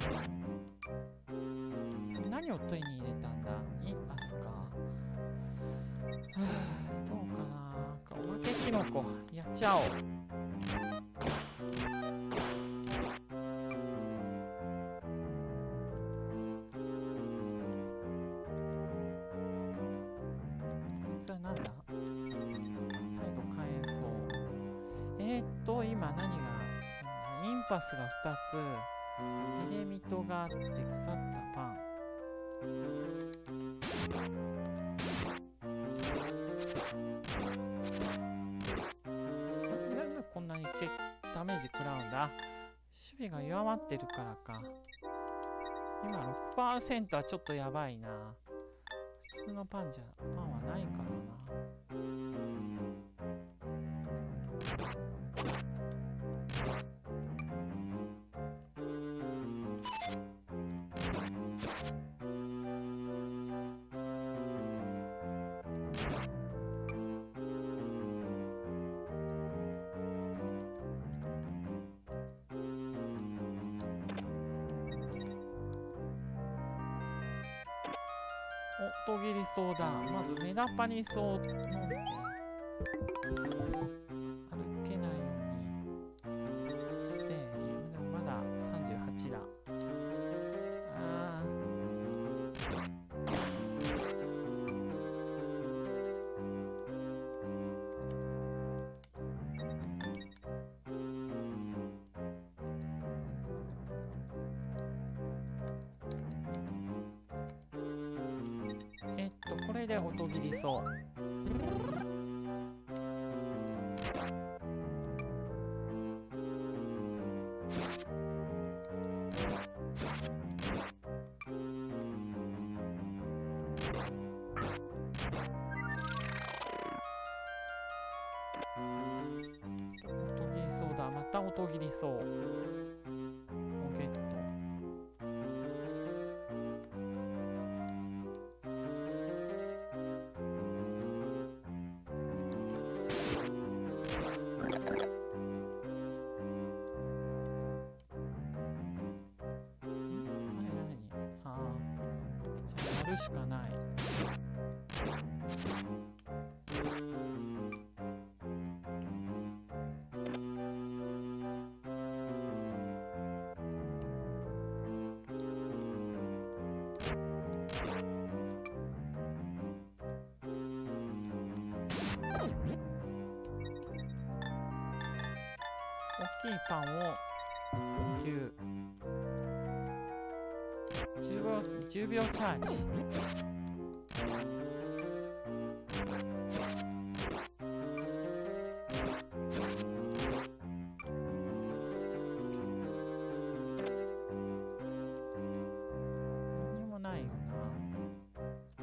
[SPEAKER 1] 何を手に入れたんだ。インパスか。はあ、どうかな。おまけキノコやっちゃおう。こいつはなんだ。今何がインパスが2つ、リレミトがあって腐ったパン。 食らうんだ。守備が弱まってるからか。今 6% はちょっとやばいな。普通のパンはないからな。お、とぎりそうだ。まずメダパにそう飲んで歩けないようにして、でもまだ38だ。あこれで音切りそう。音切りそうだ。また音切りそう。ゲット。やるしかない。大きいパンを補給。10秒チャージ。何もないよな。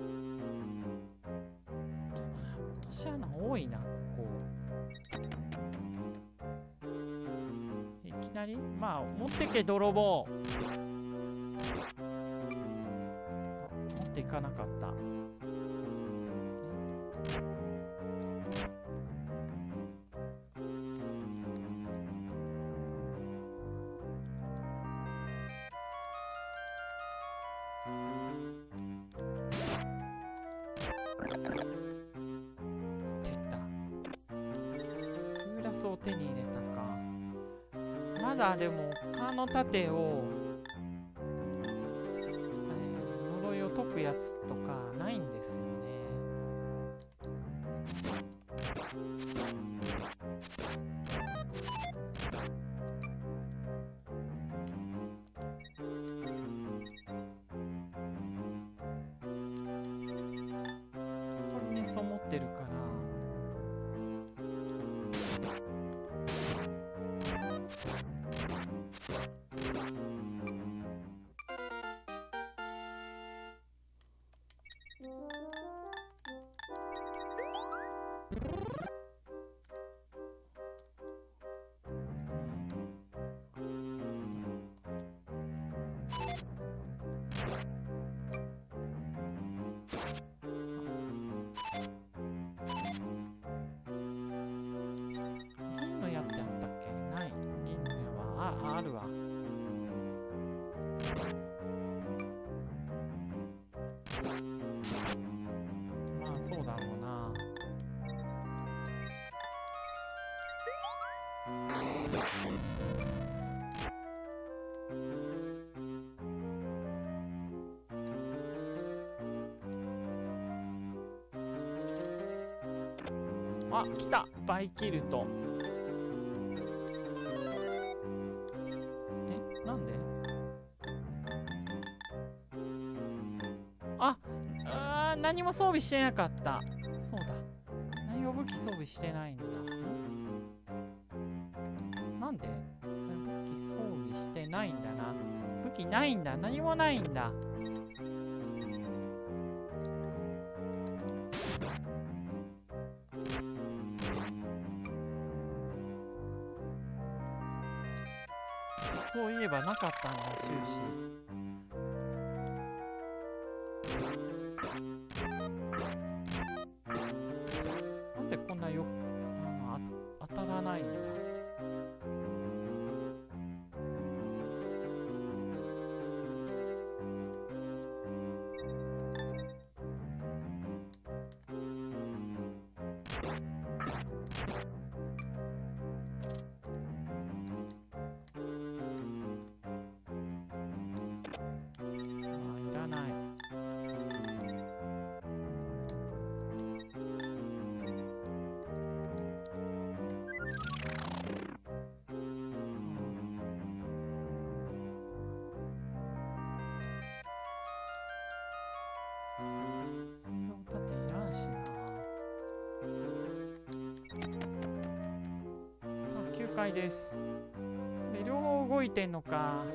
[SPEAKER 1] 落とし穴多いな、ここ。いきなりまあ、持ってけ、泥棒。持っていかなかった。を手に入れたか。まだでも蚊の盾を、呪いを解くやつとかないんですよね。本当にそう思ってるから。銀の矢ってあったっけ？ない。銀の矢は、あるわ。まあそうだろうな。あ、来た。バイキルト。なんで？何も装備してなかった。そうだ。何も武器装備してないんだ。なんで？ てないんだな。武器ないんだ。何もないんだ。そういえばなかったんだ、終始。なんでこんな当たらないんだ。いらない。水道盾いらんしな。さあ、9階です。これ両方動いてんのか。は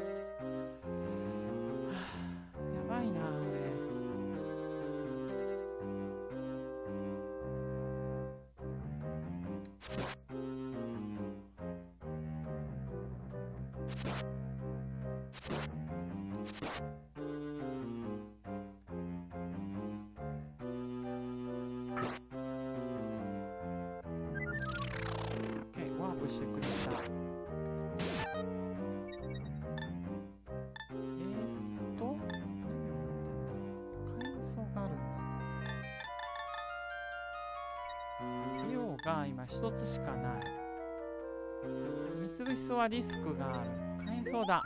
[SPEAKER 1] あ、やばいな、これ。ワープしてくれた。何を持ってんだ。階層があるんだ。費用が今一つしかない。三菱層はリスクがある。階層だ。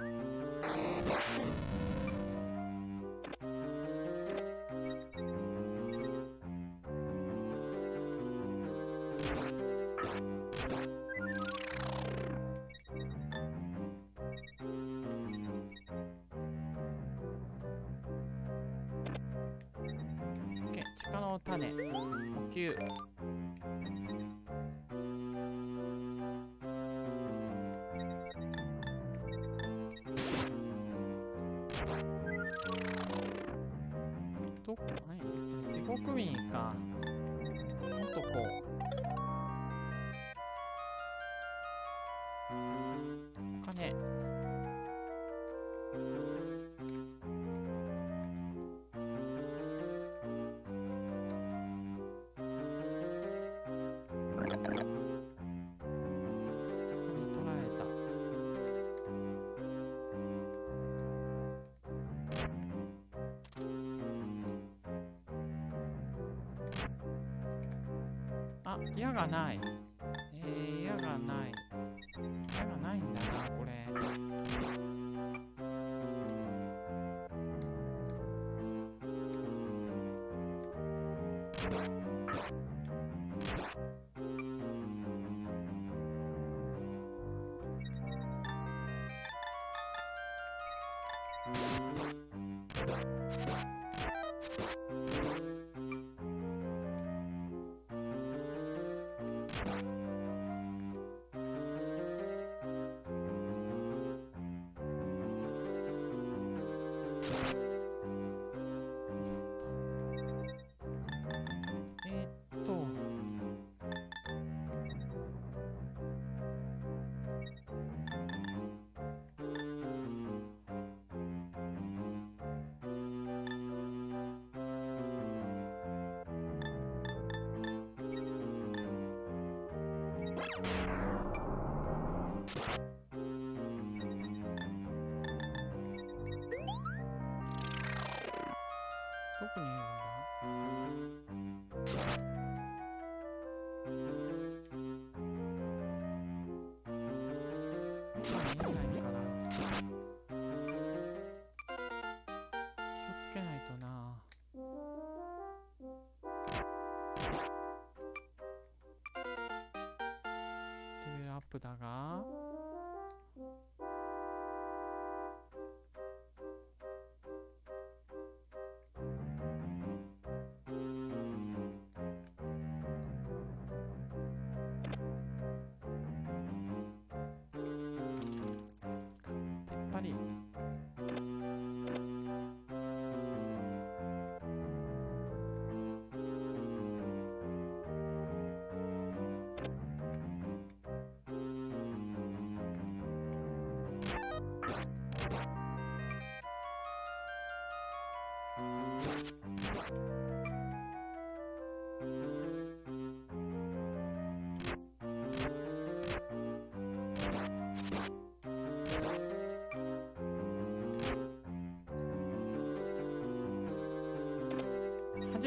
[SPEAKER 1] 力の種補給。どこ何地獄民か。ほんとこうお金。あ、矢がない。矢がない。矢がないんだな、これ。どこにいるんだ。見えないから気をつけないとな。レベルアップだが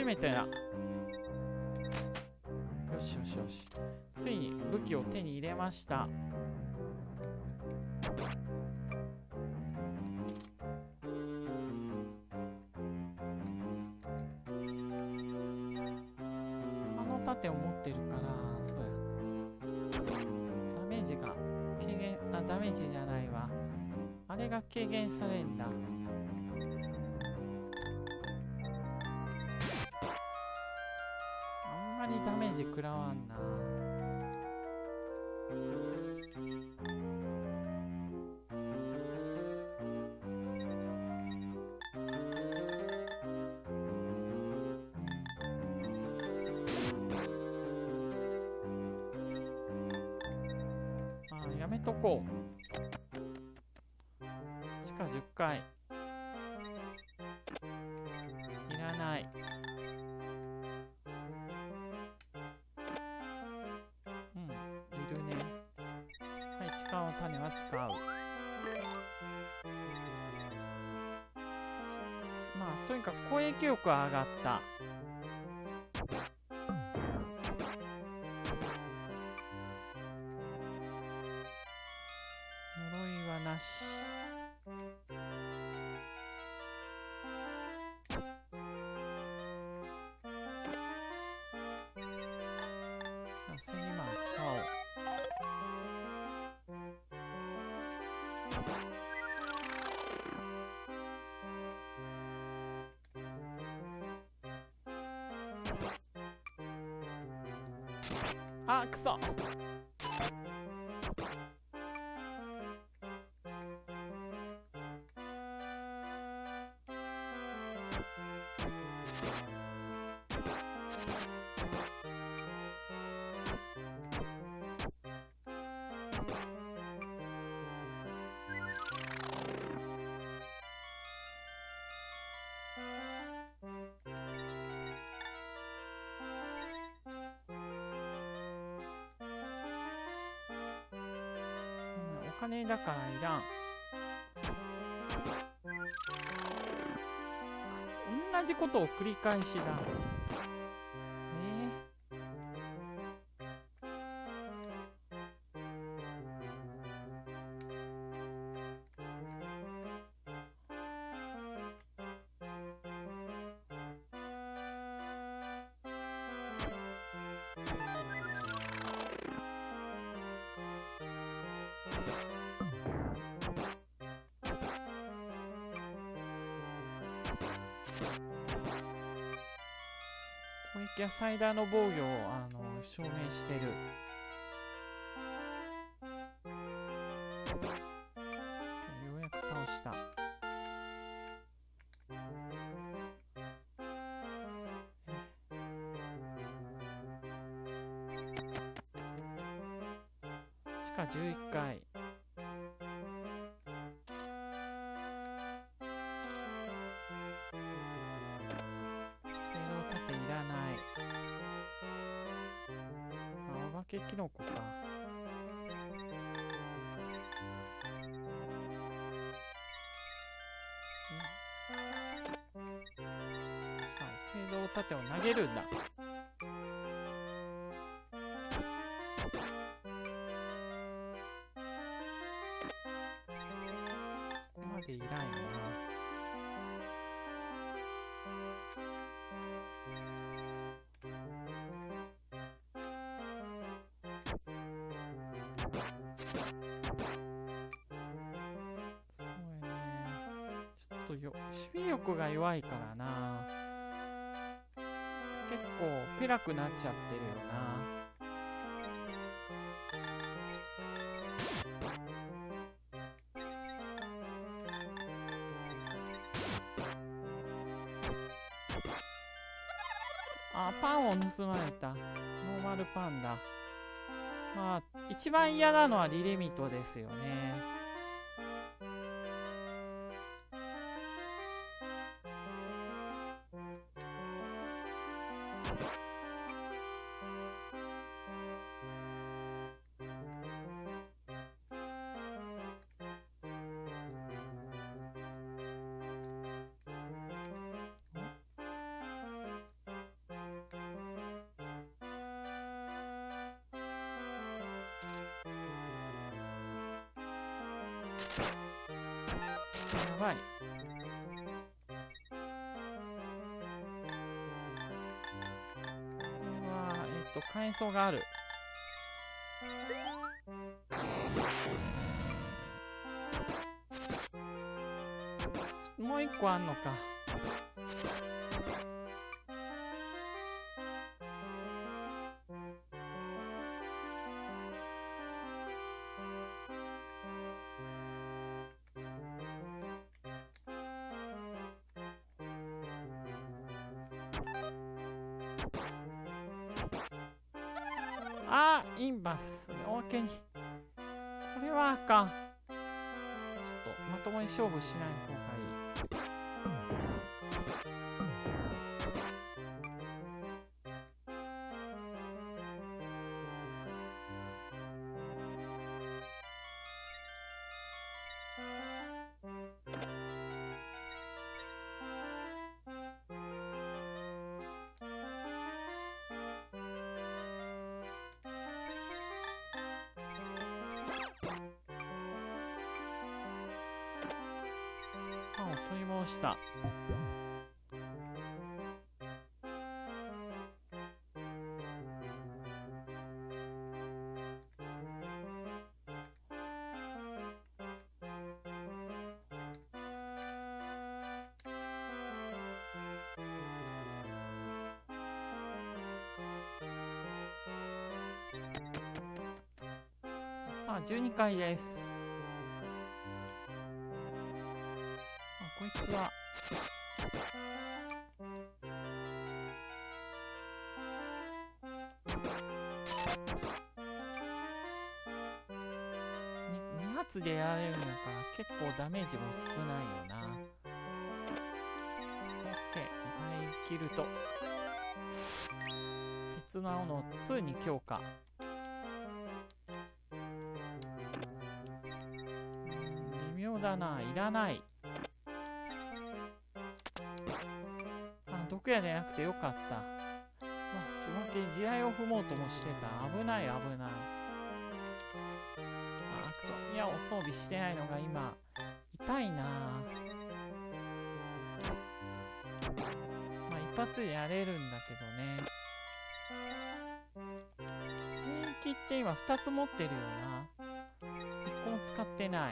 [SPEAKER 1] めてだ。よしよしよし。ついに武器を手に入れました。盾を持ってるから、そうや。ダメージが軽減、ダメージじゃないわ。あれが軽減されんだ。あんまりダメージ食らわんな。やめとこう。地下10階。いらない。うん、いるね。はい、地下の種は使う。まあ、とにかく攻撃力は上がった。なし。1000万使おう。あ、くそ。お金だからいらん。同じことを繰り返しだ。攻撃は最大の防御を証明してる。ようやく倒した。地下11階。キノコか。青銅盾を投げるんだ。そこまでいらんよな。守備力が弱いからな。結構ペラくなっちゃってるよな。あ、パンを盗まれた。ノーマルパンだ。まあ一番嫌なのはリリミットですよね。 やばい。うわー、火炎層がある。もう一個あんのか。あー、インバス。おまけに。これはあかん。ちょっとまともに勝負しない方がいい。パンを取り戻した。さあ、12回です。こいつは2発でやられるんやから結構ダメージも少ないよな。 OK、 バイキルト鉄の斧2に強化。微妙だな、いらない。毒矢でなくてよかった。仕分け地雷を踏もうともしてた。危ない危ない。くそ。いや、お装備してないのが今痛いな。一発でやれるんだけどね。聖域って今2つ持ってるよな。1個も使ってない。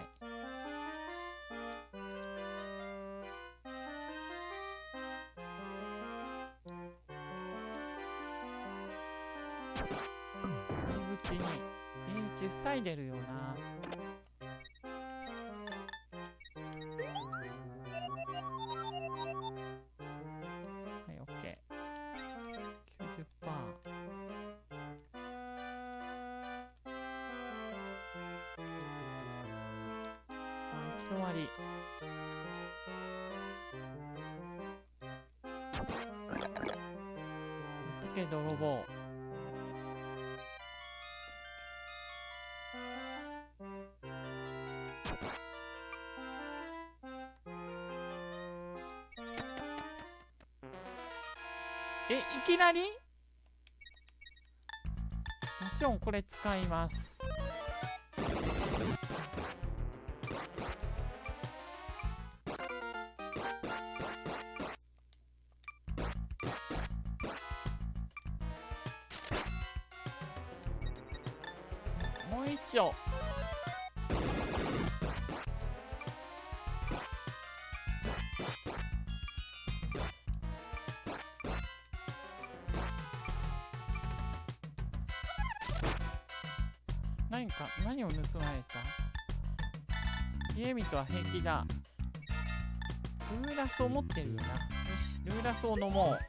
[SPEAKER 1] 入り口に塞いでるよな。はい、OK。90%。行き止まり。仏泥棒。いきなり？もちろんこれ使います。もう一丁。何を盗まれた？家人は平気だ。ルーラスを持ってるよな。よし、ルーラスを飲もう。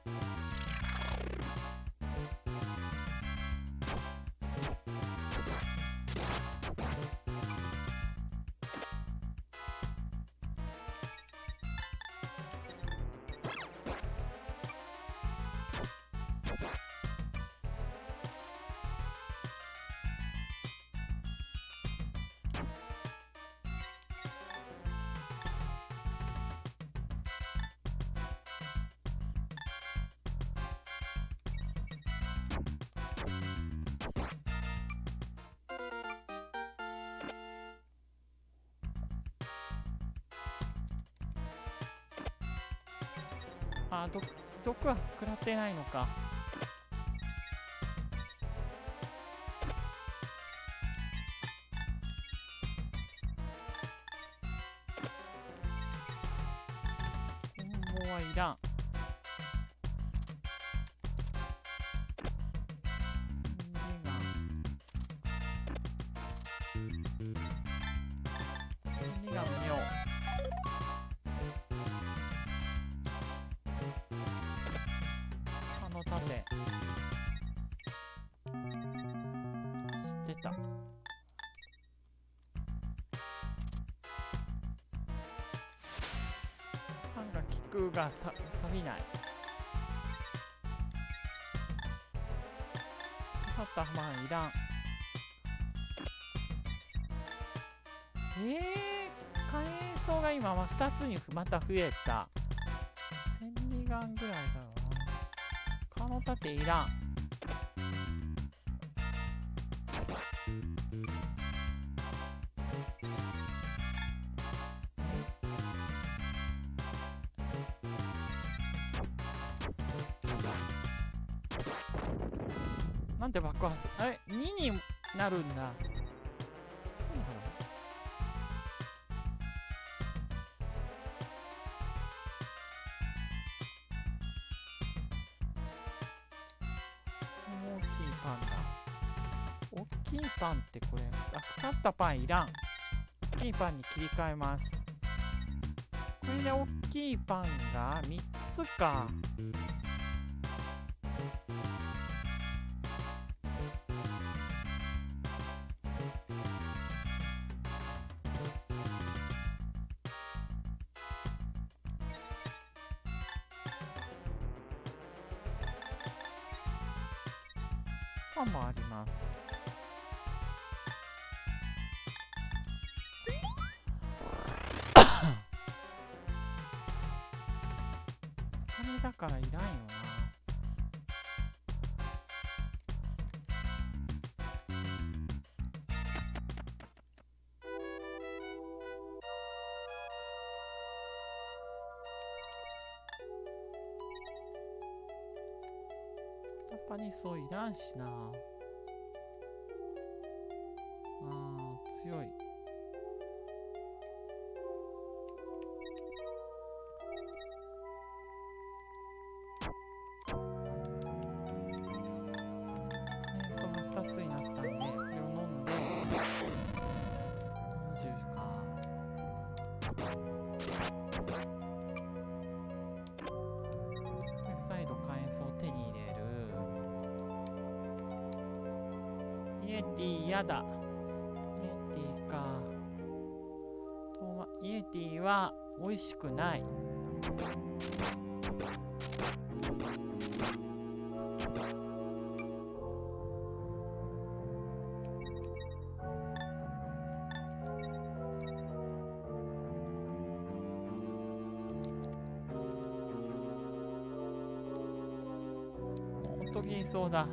[SPEAKER 1] あ、毒は食らってないのか。コンボはいらん。が錆びない。スパッターマンいらん。火炎層が今は2つにまた増えた。千里眼ぐらいだろうな。蚊の盾いらん。なんで爆発2になるんだ。そうなの？大きいパンだ。大きいパンってこれ、腐ったパンいらん。大きいパンに切り替えます。これで大きいパンが3つか。パンもあります。金だからいらんよな。やっぱりそういらんしな。強い。その2つになったんで、これを飲んで40か。再度火炎層を手に入れる。イエティやだ。イエティか。イエティは美味しくない。本当にそうだ。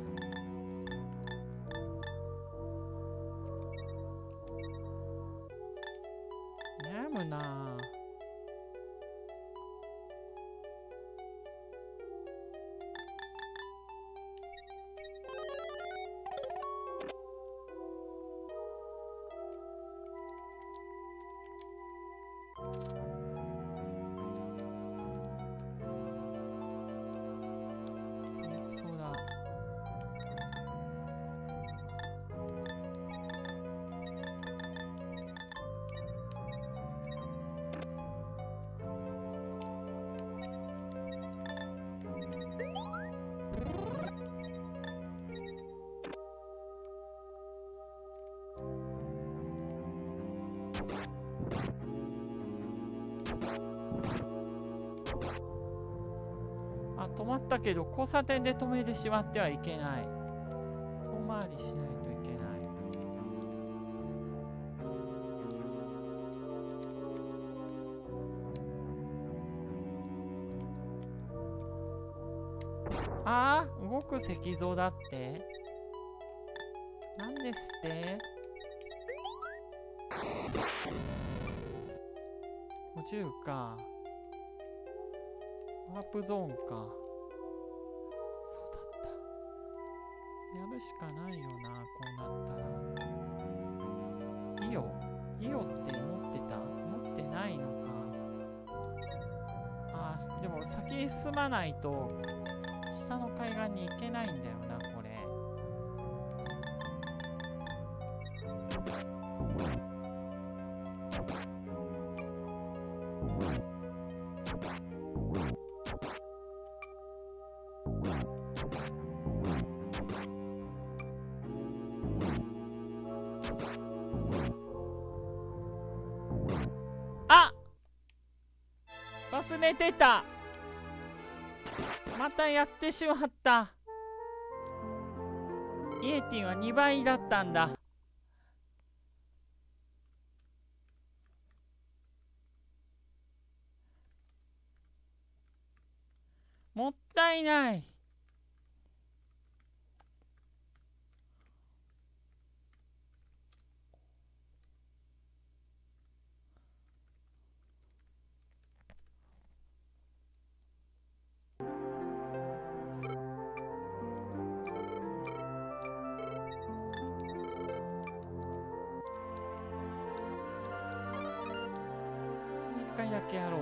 [SPEAKER 1] 悩むなぁ。そうだ。止まったけど交差点で止めてしまってはいけない。遠回りしないといけない。ああ、動く石像だって。なんですって。50か。 ワープゾーンか。そうだった。やるしかないよな、こうなったら。イオって持ってた？持ってないのか。あー、でも先に進まないと下の海岸に行けないんだよな、これ。あ、忘れてた。またやってしまった。イエティは2倍だったんだ。もったいない。一回だけやろう。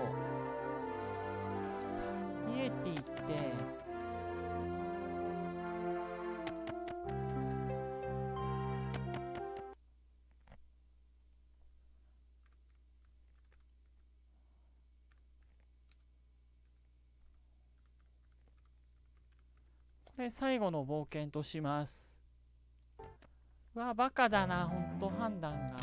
[SPEAKER 1] そうだ。イエティってこれ最後の冒険とします。うわ、バカだな、ほんと判断が。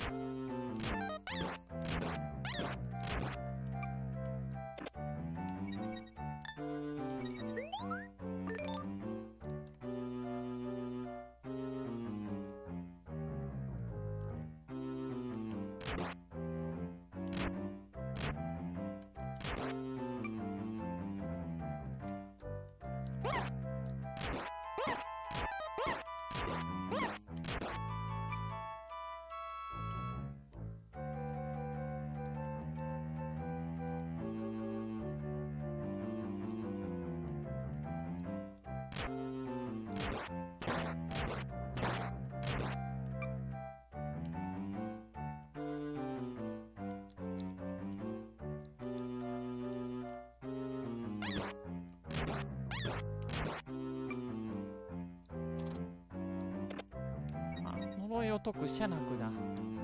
[SPEAKER 1] 呪いを解くシャナクだ。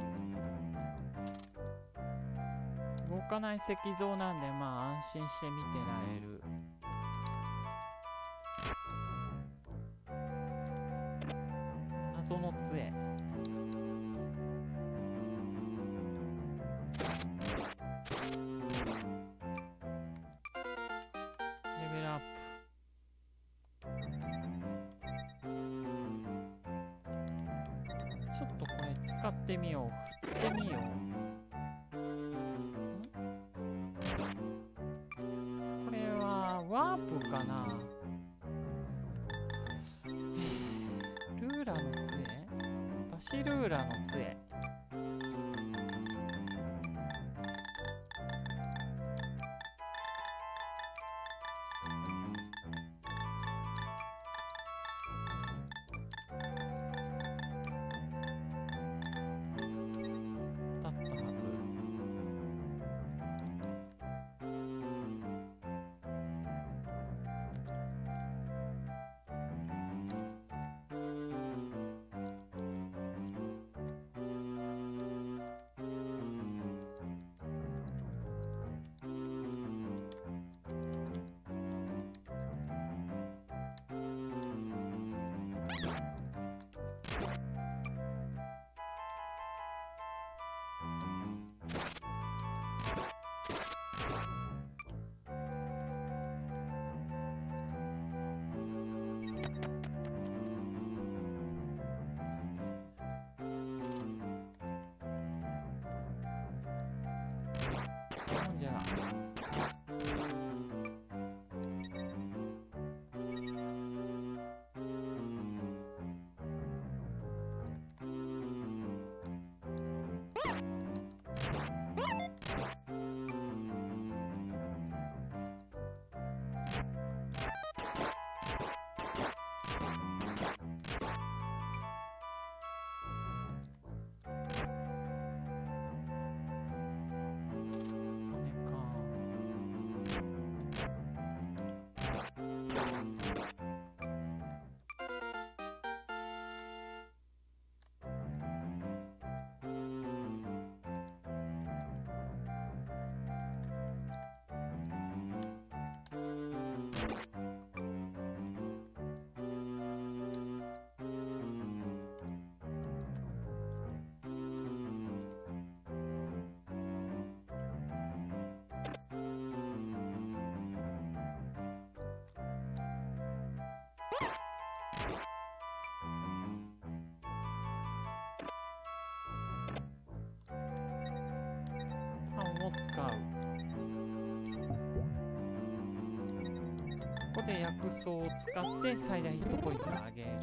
[SPEAKER 1] 動かない石像なんで、まあ安心して見てられる。謎の杖。レベルアップ。ちょっとこれ使ってみよう。振ってみよう。これはワープかな。ルーラの杖？バシルーラの杖。だったはず。ほんじゃな。 で薬草を使って最大ヒットポイントを上げる。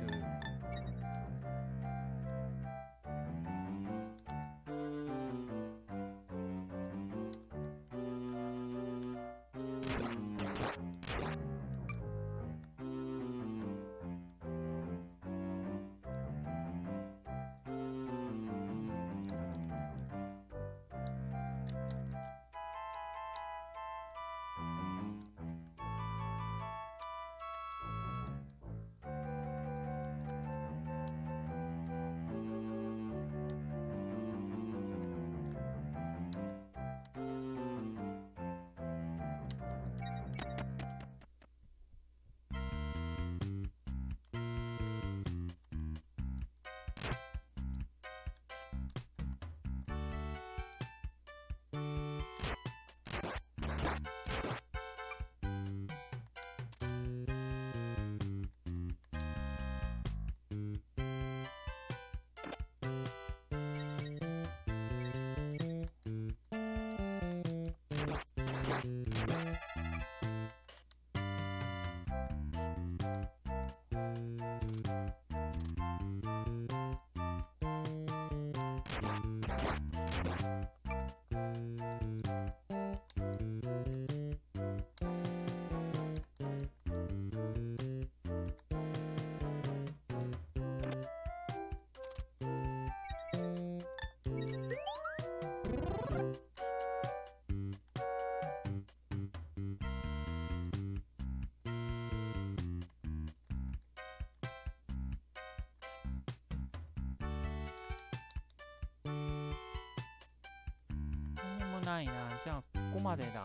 [SPEAKER 1] 何もないな。じゃあここまでだ。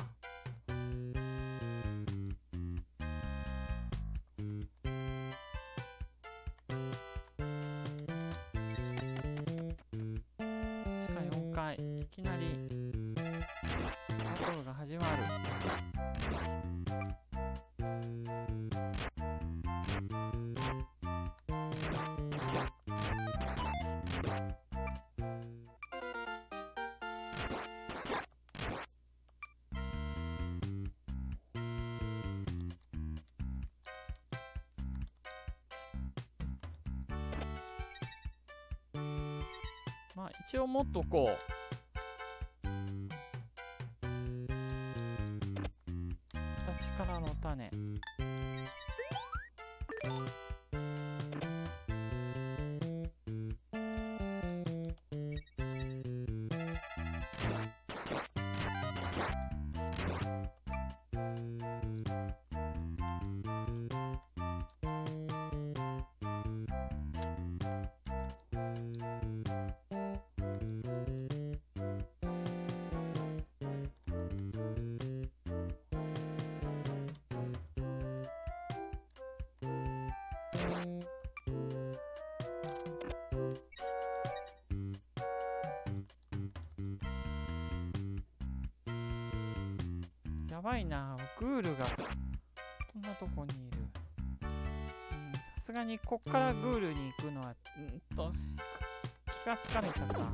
[SPEAKER 1] 地下4階、いきなりバトルが始まる。まあ一応持っとこう。力の種。やばいな、グールがこんなとこにいる。さすがにこっからグールに行くのは気が疲れたか。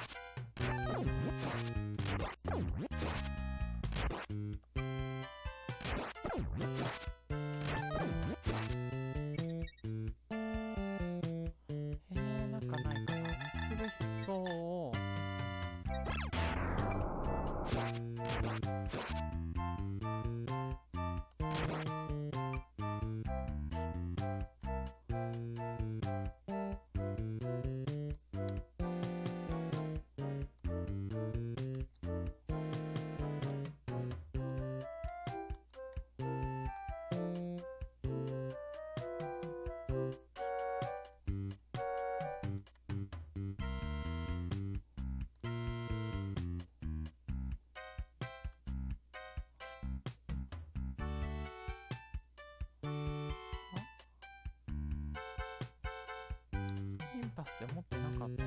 [SPEAKER 1] なんかないかな。見つぶしそう。インパスで持ってなかったな。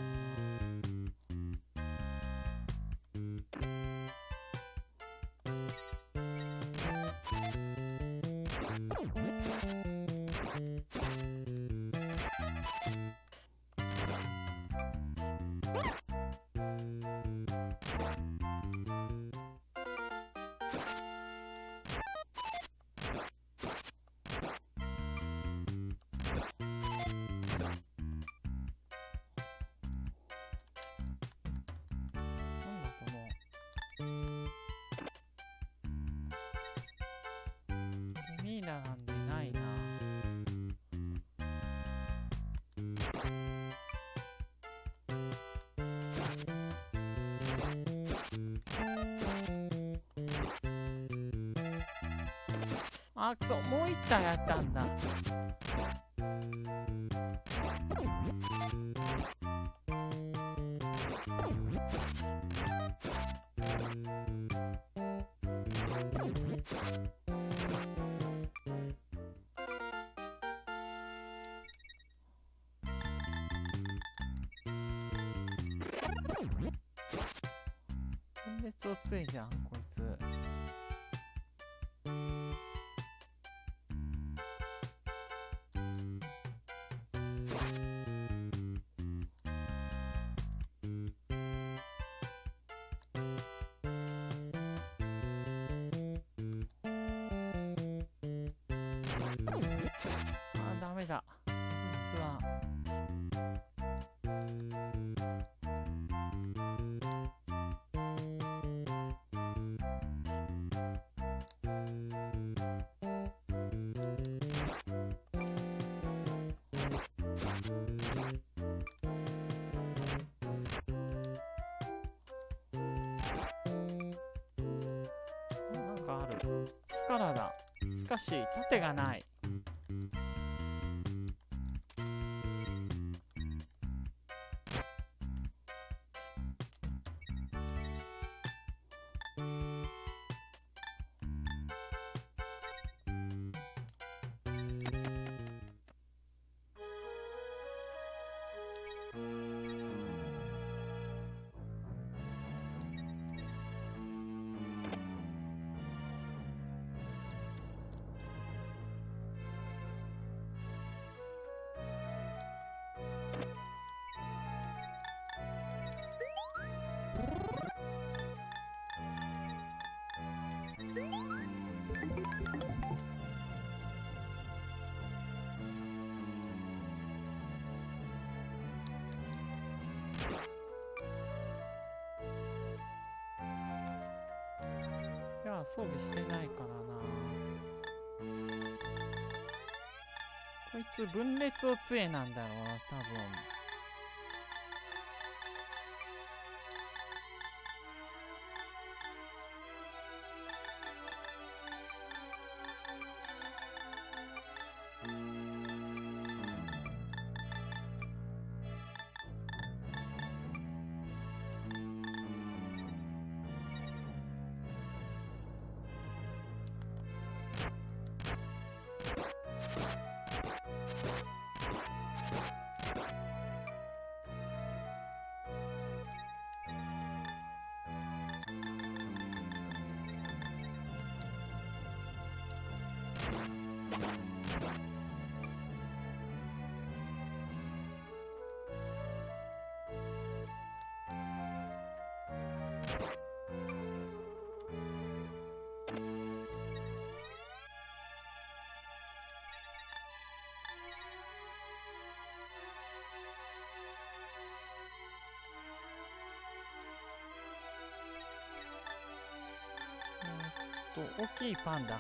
[SPEAKER 1] あ、そう、もう一体あったんだ。分裂を強いじゃん、こいつ。あ、ダメだ。こいつは。なんかある。力だ。しかし、盾がない。いや、装備してないからな。こいつ分裂を杖なんだろうな、多分。大きいパンダ。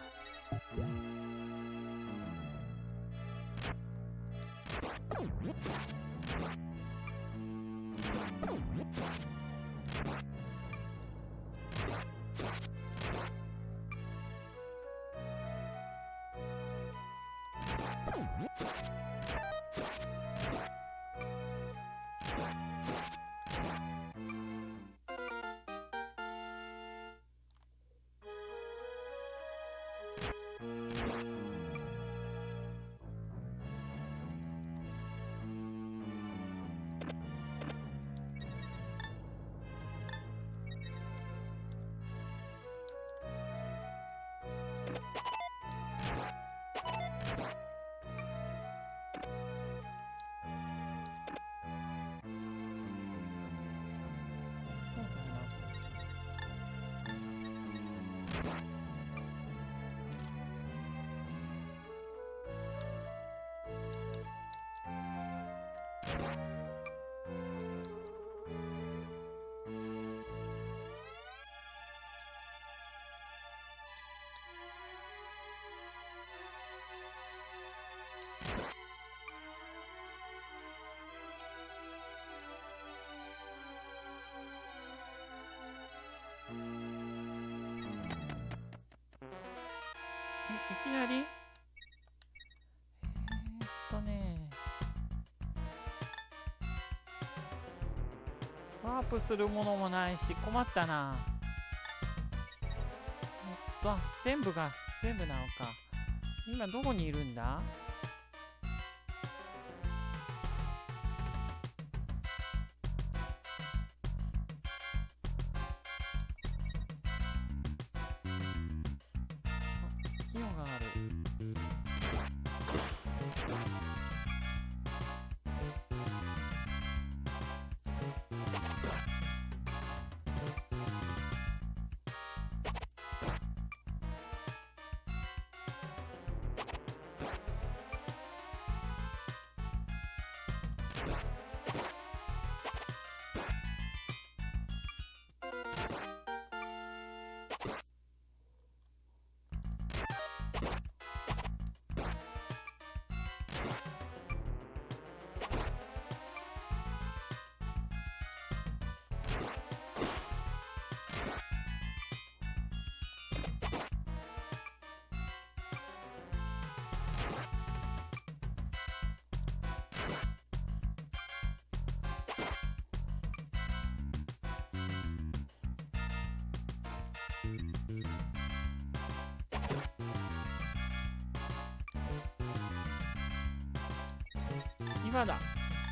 [SPEAKER 1] そうだな。 きなりね、ワープするものもないし困ったな。全部なのか。今どこにいるんだ？イオがある。今だ。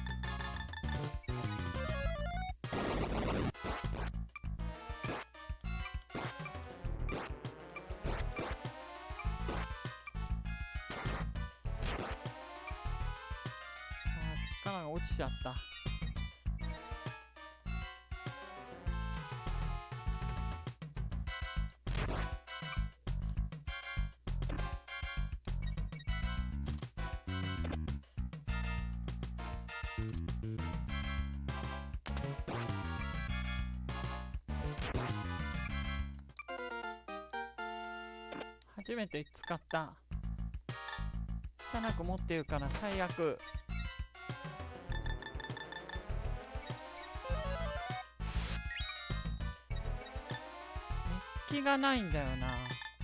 [SPEAKER 1] 力が落ちちゃった。初めて使った。車なく持ってるから最悪。メッキがないんだよな。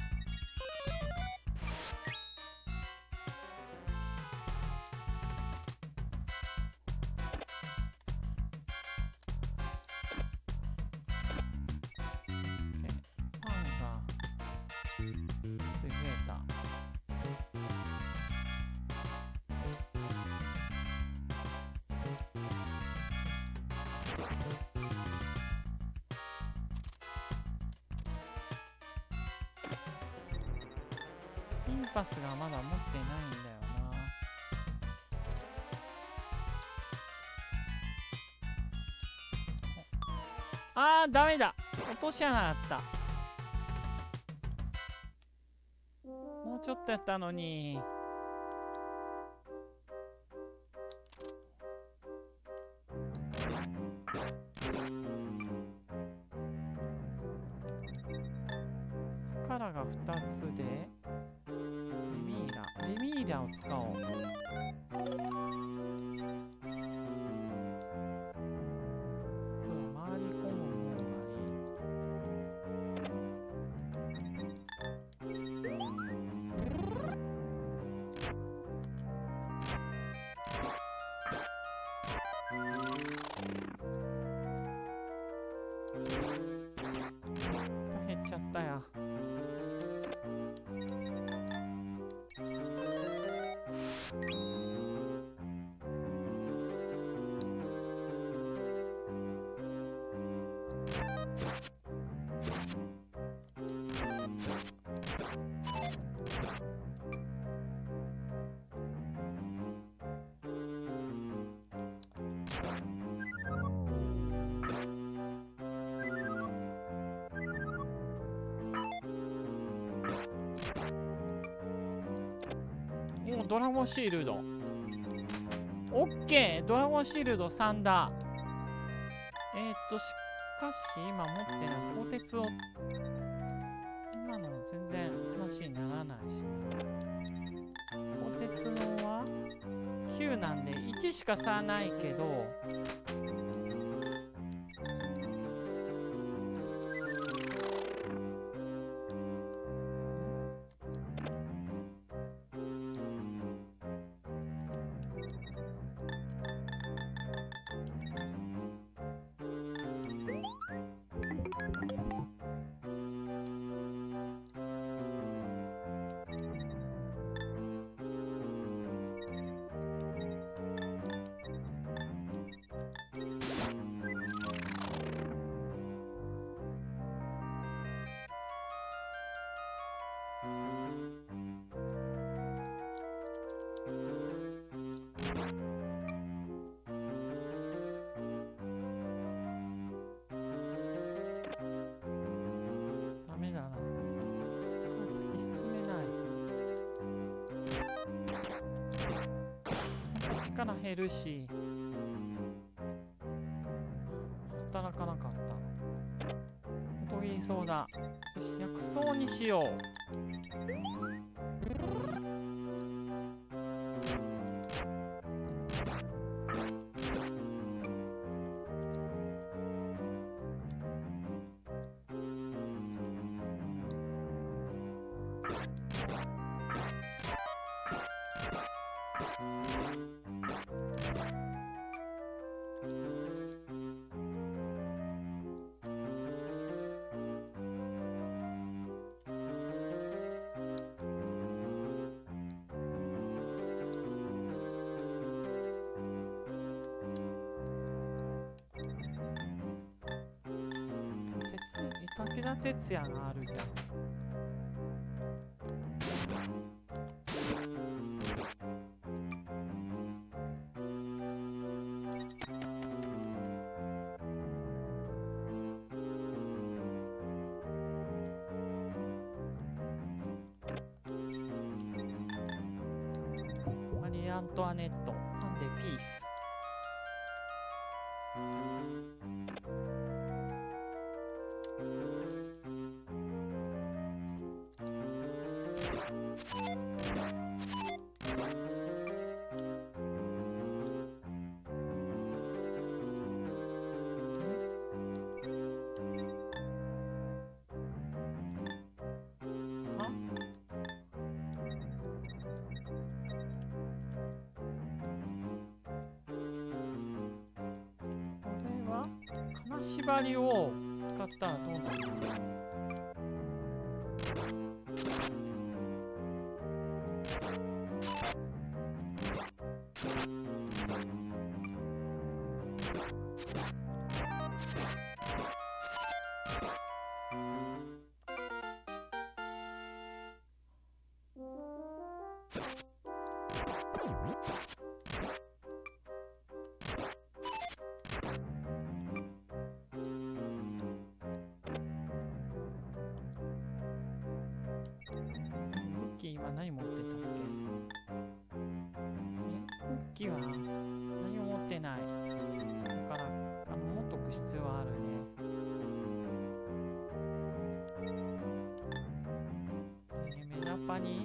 [SPEAKER 1] インパスがまだ持ってないんだよな。あー、ダメだ。落とし穴だった。もうちょっとやったのに。スカラが2つでレミーラを使おう。回り込むものが減っちゃったや。もうドラゴンシールド。オッケー、ドラゴンシールド3だ。しかし今持ってない鋼鉄を、今の全然話にならないしな。鋼鉄のは9なんで1しか差ないけど、 力減るし働かなかった。途切りそうだ。よし、薬草にしよう。武田鉄矢があるじゃん。マリー・アントワネット、パンでピース。金縛りを使ったらどうなるの？今何持ってたっけ？クッキーは何も持ってない。だから持っとく必要はあるね。メダパに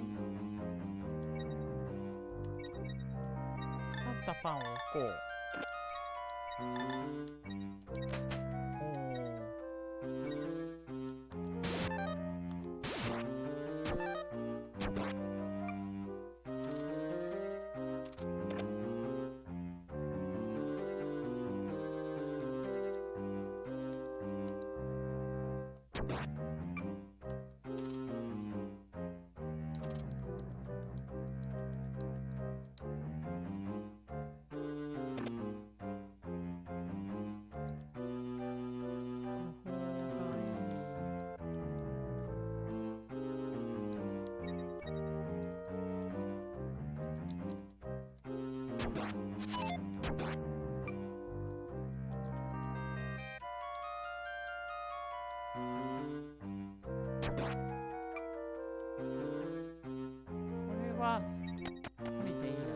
[SPEAKER 1] 腐ったパンを置こう。降りていいだ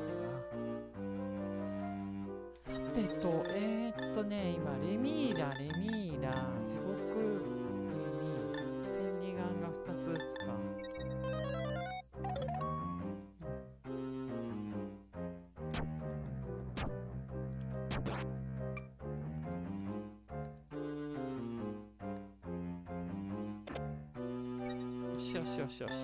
[SPEAKER 1] ろうな。さてと、今、レミーラ、地獄、千里眼が2つ打つか。よしよしよしよし。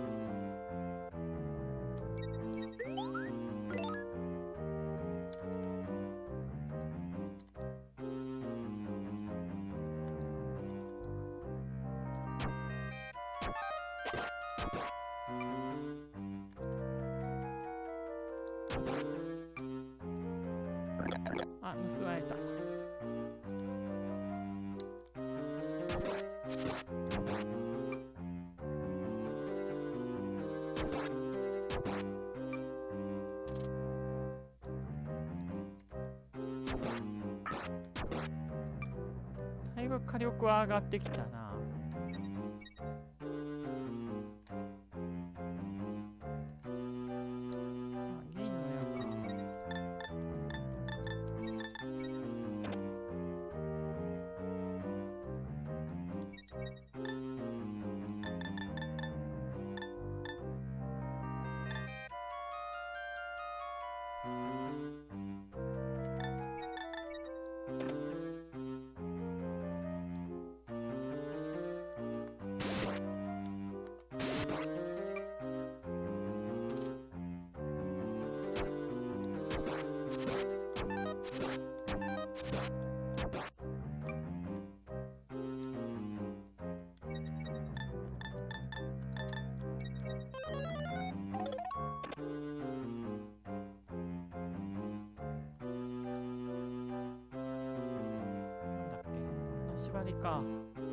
[SPEAKER 1] あ、盗まれた。だいぶ火力は上がってきたな。銀の矢か。 縛りか。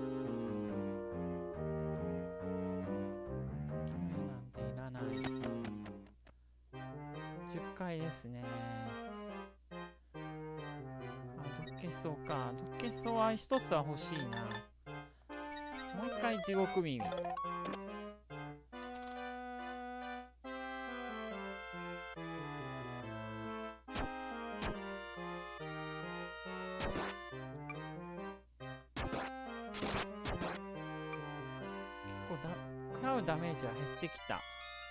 [SPEAKER 1] 綺麗なんでいらない。10回ですね。あ、毒消そうか。毒消そうは一つは欲しいな。もう一回地獄耳。食らうダメージは減ってきた。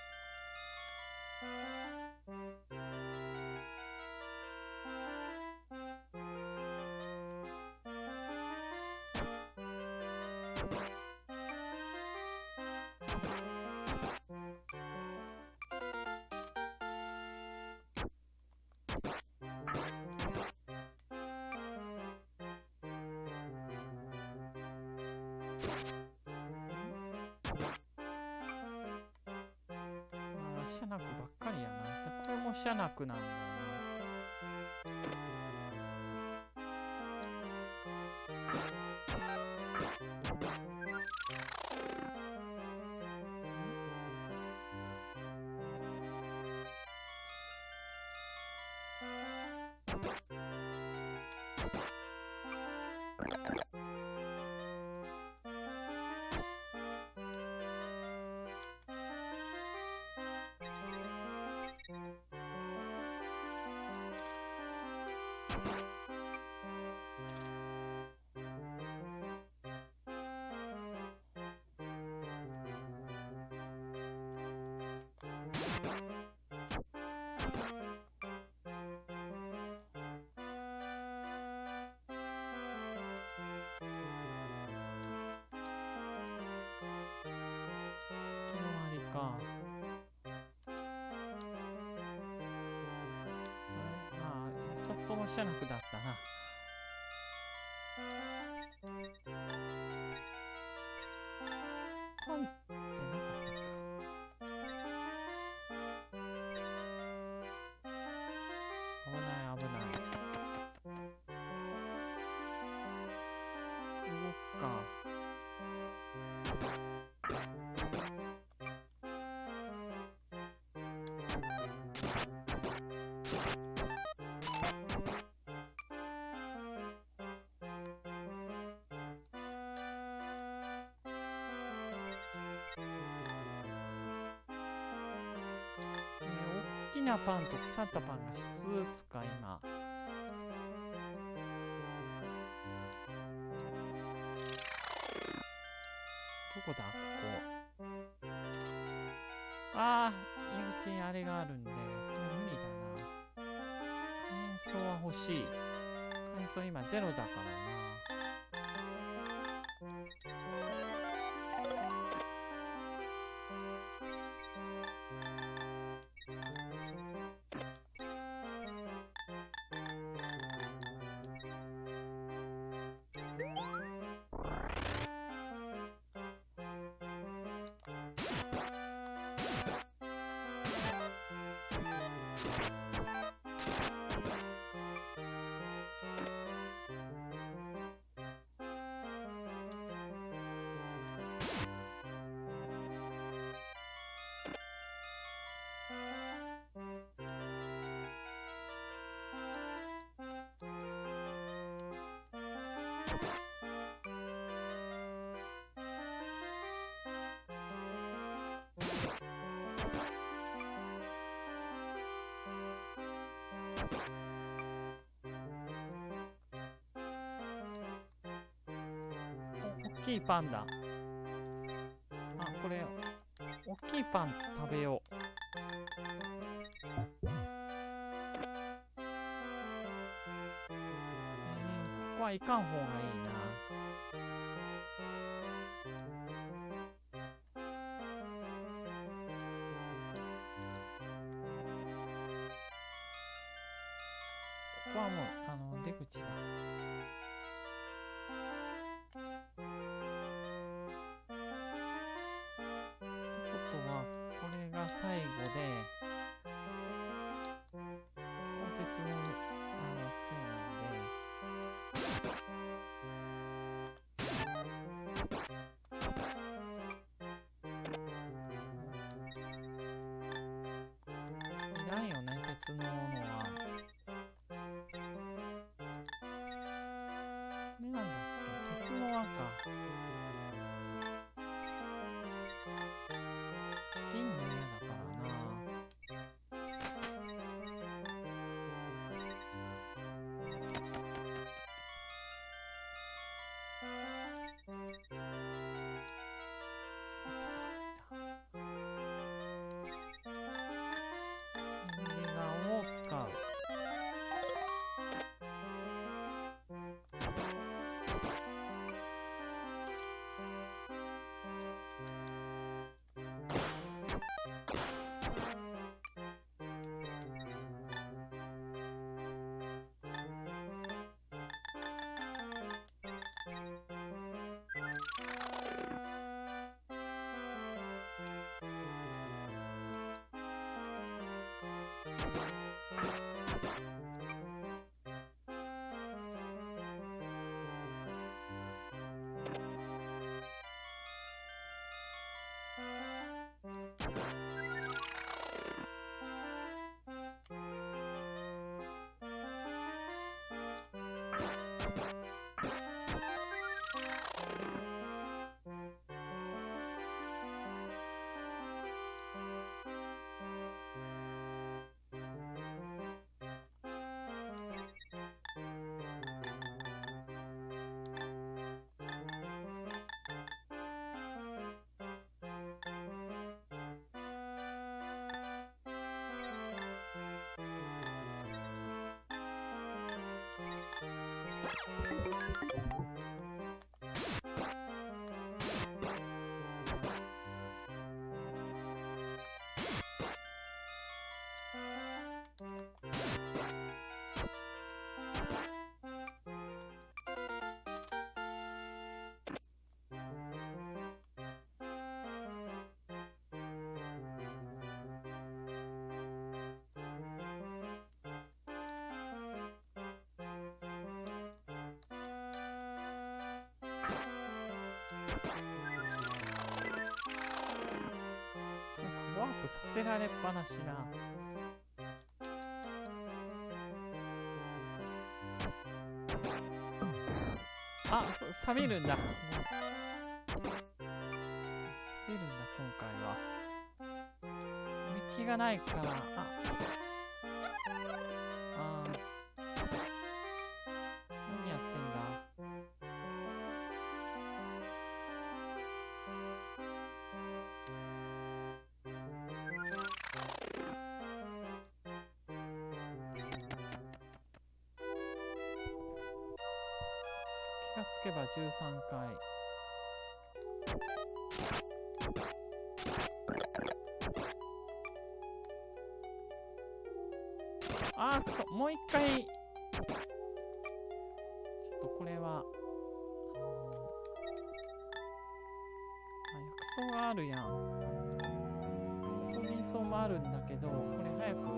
[SPEAKER 1] シャナクばっかりやな。これもシャナクなんだよな。そのシャナクだったな。パンってなかったか。危ない危ない。動くか。大きなパンと腐ったパンが一つずつか今。どこだここ。ああ、入り口にあれがあるんで、これ無理だな。海藻は欲しい。海藻今ゼロだからな。大きいパンだ。あ、これ大きいパン食べよう。ここは行かん方がいいな。ここはもう出口だ。最後で鋼鉄の杖なんで銀の矢だからな。千里眼を使う。ワープさせられっぱなしな。あ、錆びるんだ。錆びるんだ、今回は。メッキがないから、何やってんだ。気がつけば13回。くそ、もう一回。ちょっとこれは、薬草があるやん。外飛び草もあるんだけど、これ早く。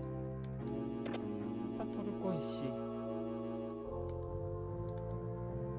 [SPEAKER 1] トルコ石。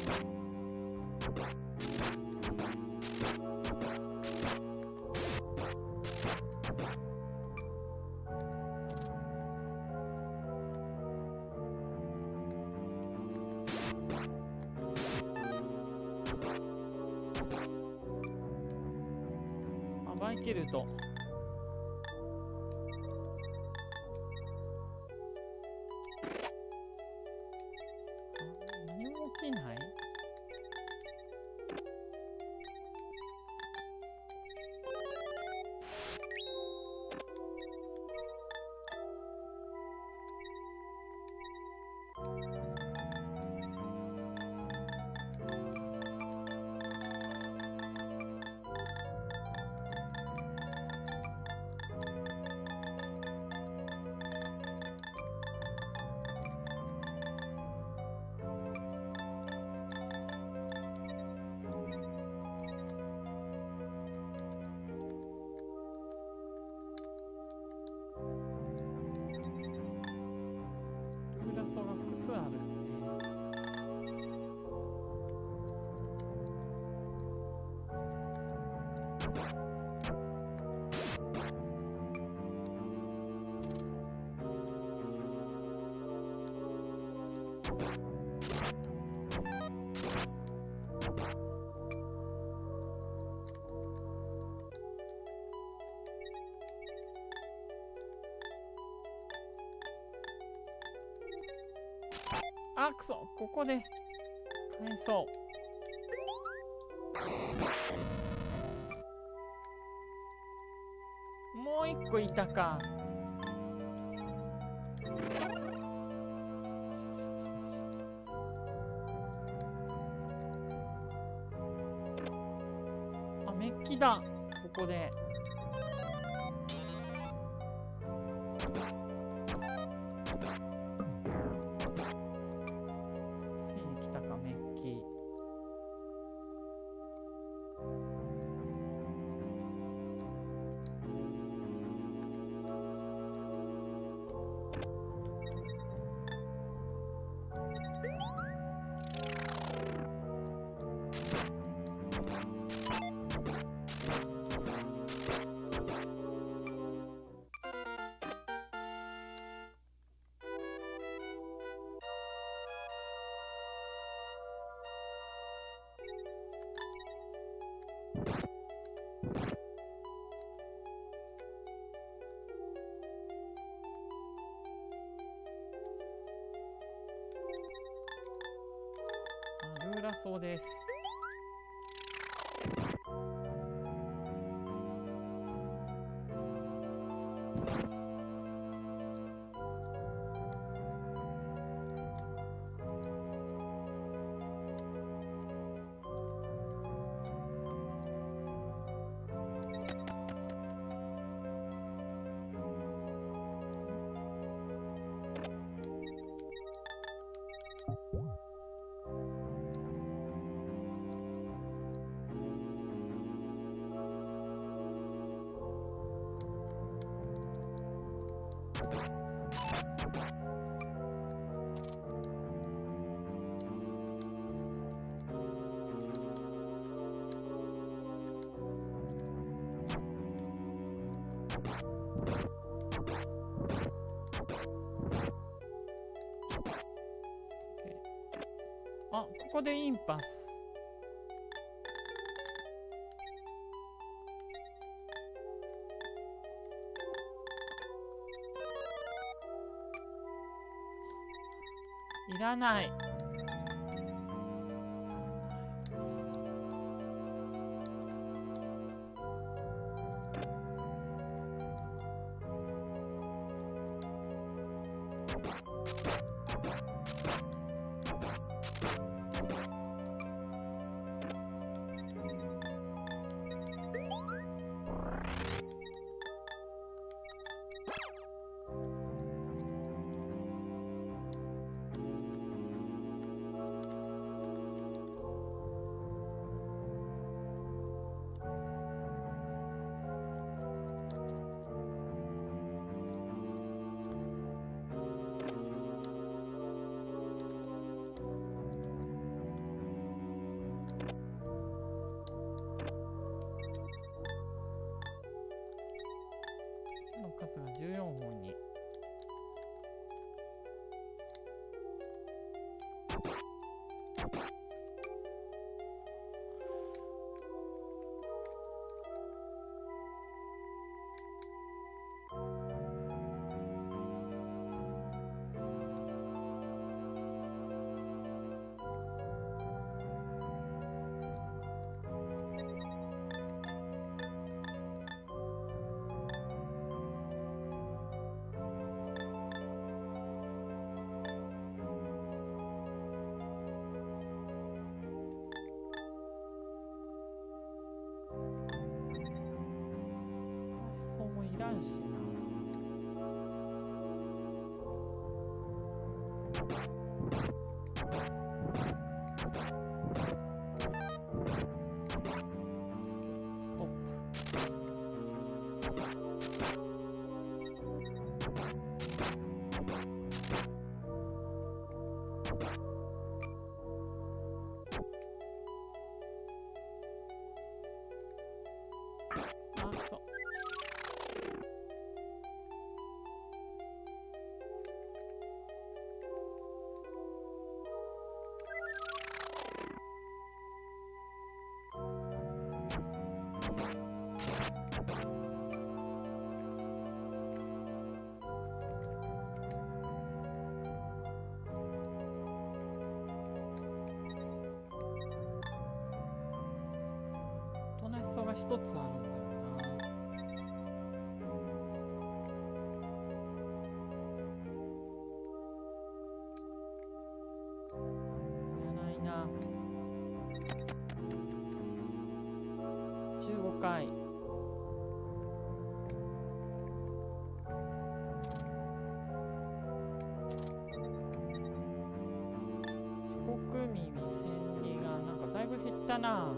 [SPEAKER 1] マイケルと何も起きない。ルーラソが複数あるね。あ、くそ、ここで返そう。もう一個いたか。あ、メッキだ。ここで。ついに来たか、メッキ。ルーラソーです。あ、ここでインパス。いらない。 そうもいらんしな。ストップ。あ、そう。おとなしそうが一つあるんだよな。やないな。15回。四国耳千里がなんかだいぶ減ったな。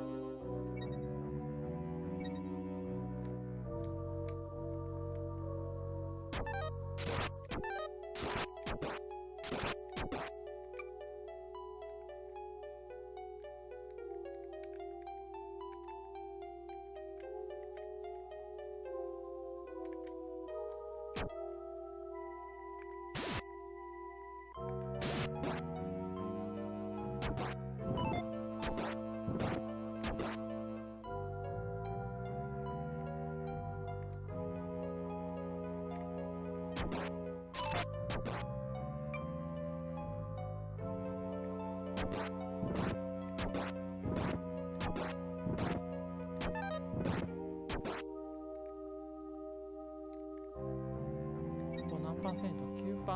[SPEAKER 1] 何パーセント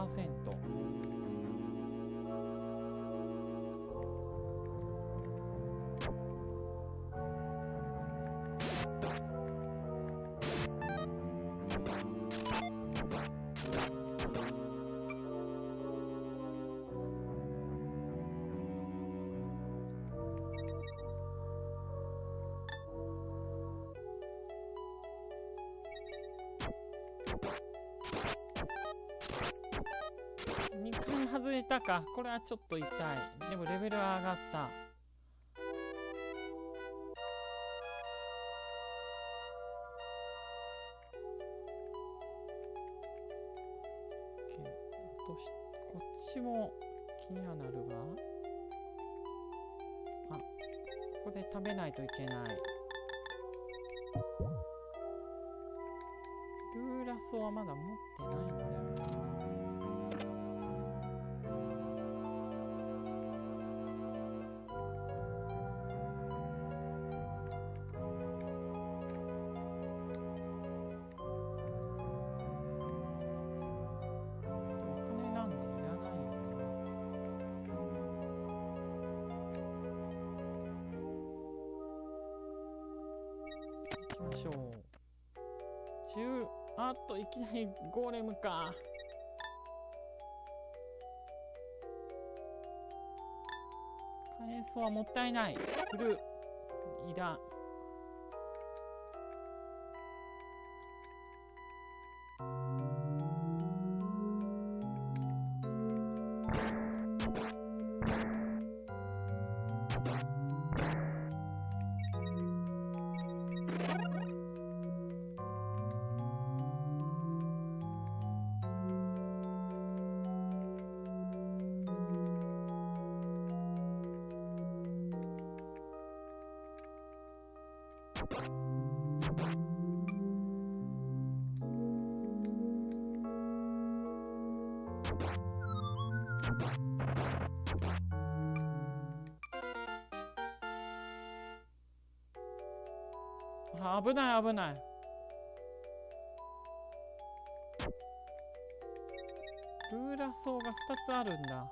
[SPEAKER 1] ?9%。2回外れたか。これはちょっと痛い。でもレベルは上がった。こっちも気にはなるが。あ、ここで食べないといけない。ルーラソはまだ持ってないんだよな。あっといきなりゴーレムか。火炎層はもったいない。フルいらん。 あ、危ない危ない。ルーラソーが2つあるんだ。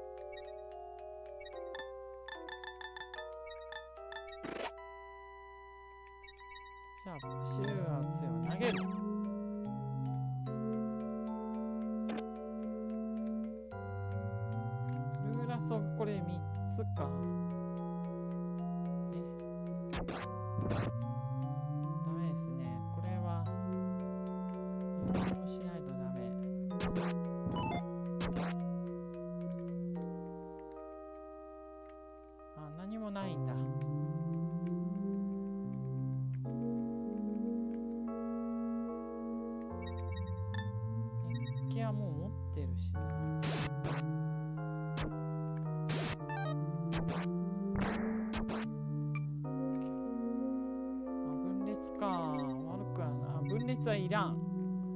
[SPEAKER 1] じゃあシルアーツを投げる。ルーラソーがこれ3つか。ダメですね。これは優勝しないとダメ。あ、何もないんだ。デッキはもう持ってるしな。分裂か。悪くはな。分裂はいらん。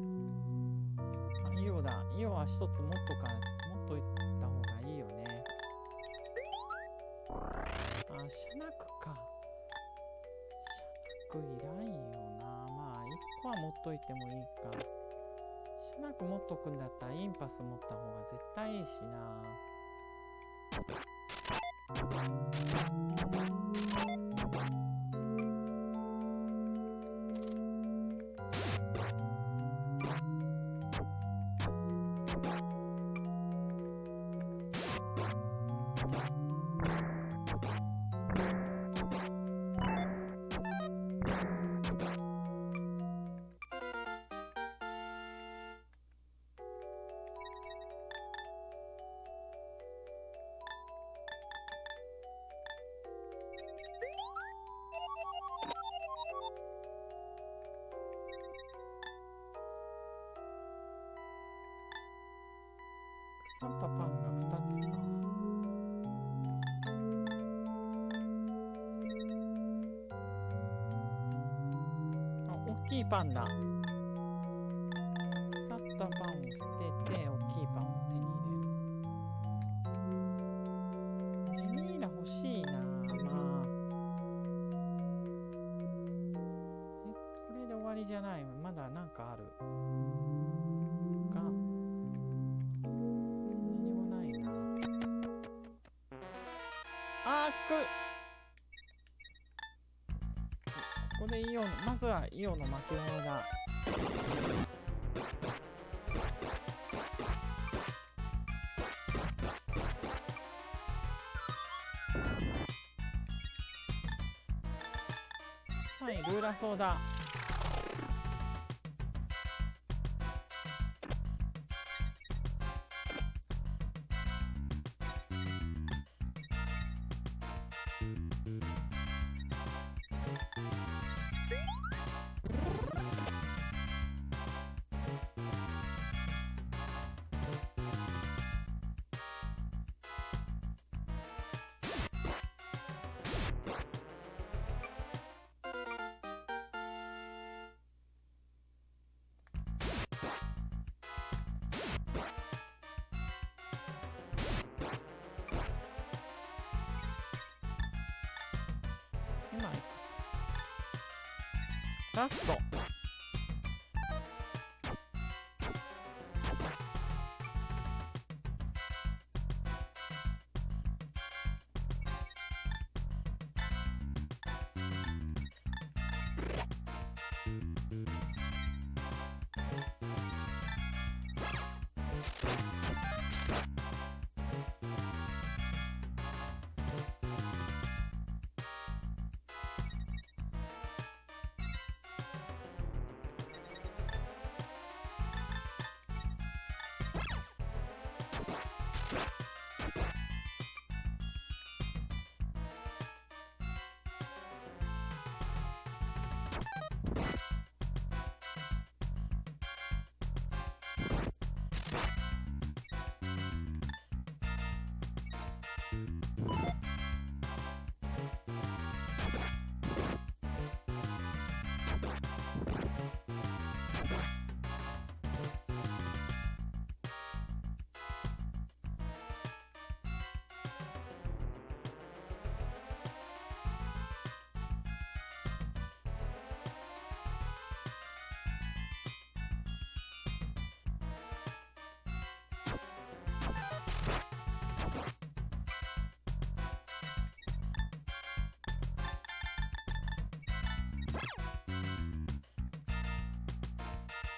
[SPEAKER 1] イオだ。イオは一つ持っといた方がいいよね。あ、シャナクか。シャナクいらんよな。まあ、1個は持っといてもいいか。シャナク持っとくんだったらインパス持った方が絶対いいしな。腐ったパンが2つか。あ、大きいパンだ。腐ったパンを捨てて大きいパンを手に入れる。ネミーラ欲しいな。まあこれで終わりじゃない。まだなんかあるか。ここでイオの、まずはイオの負け物だ。はい、ルーラソーだ。今いくつ？ラスト。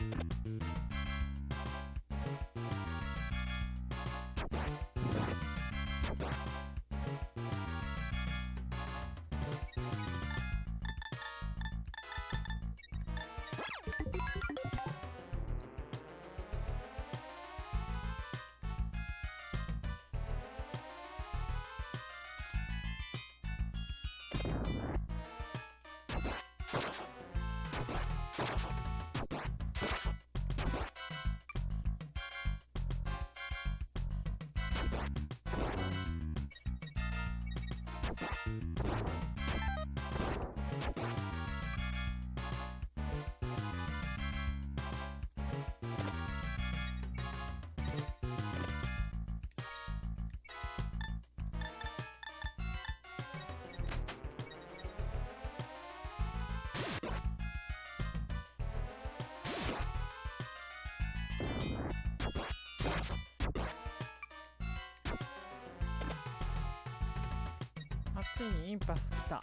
[SPEAKER 1] ついにインパス来た。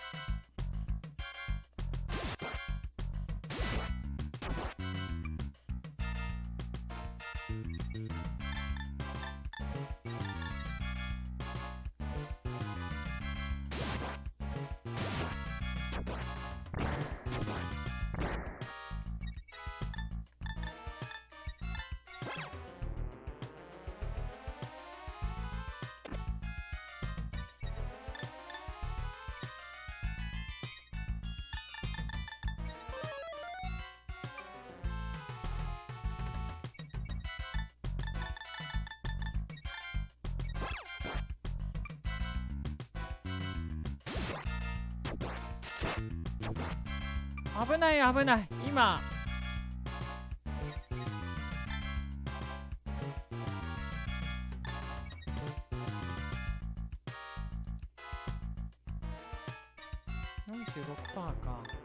[SPEAKER 1] 危ない危ない。今46%か。まだ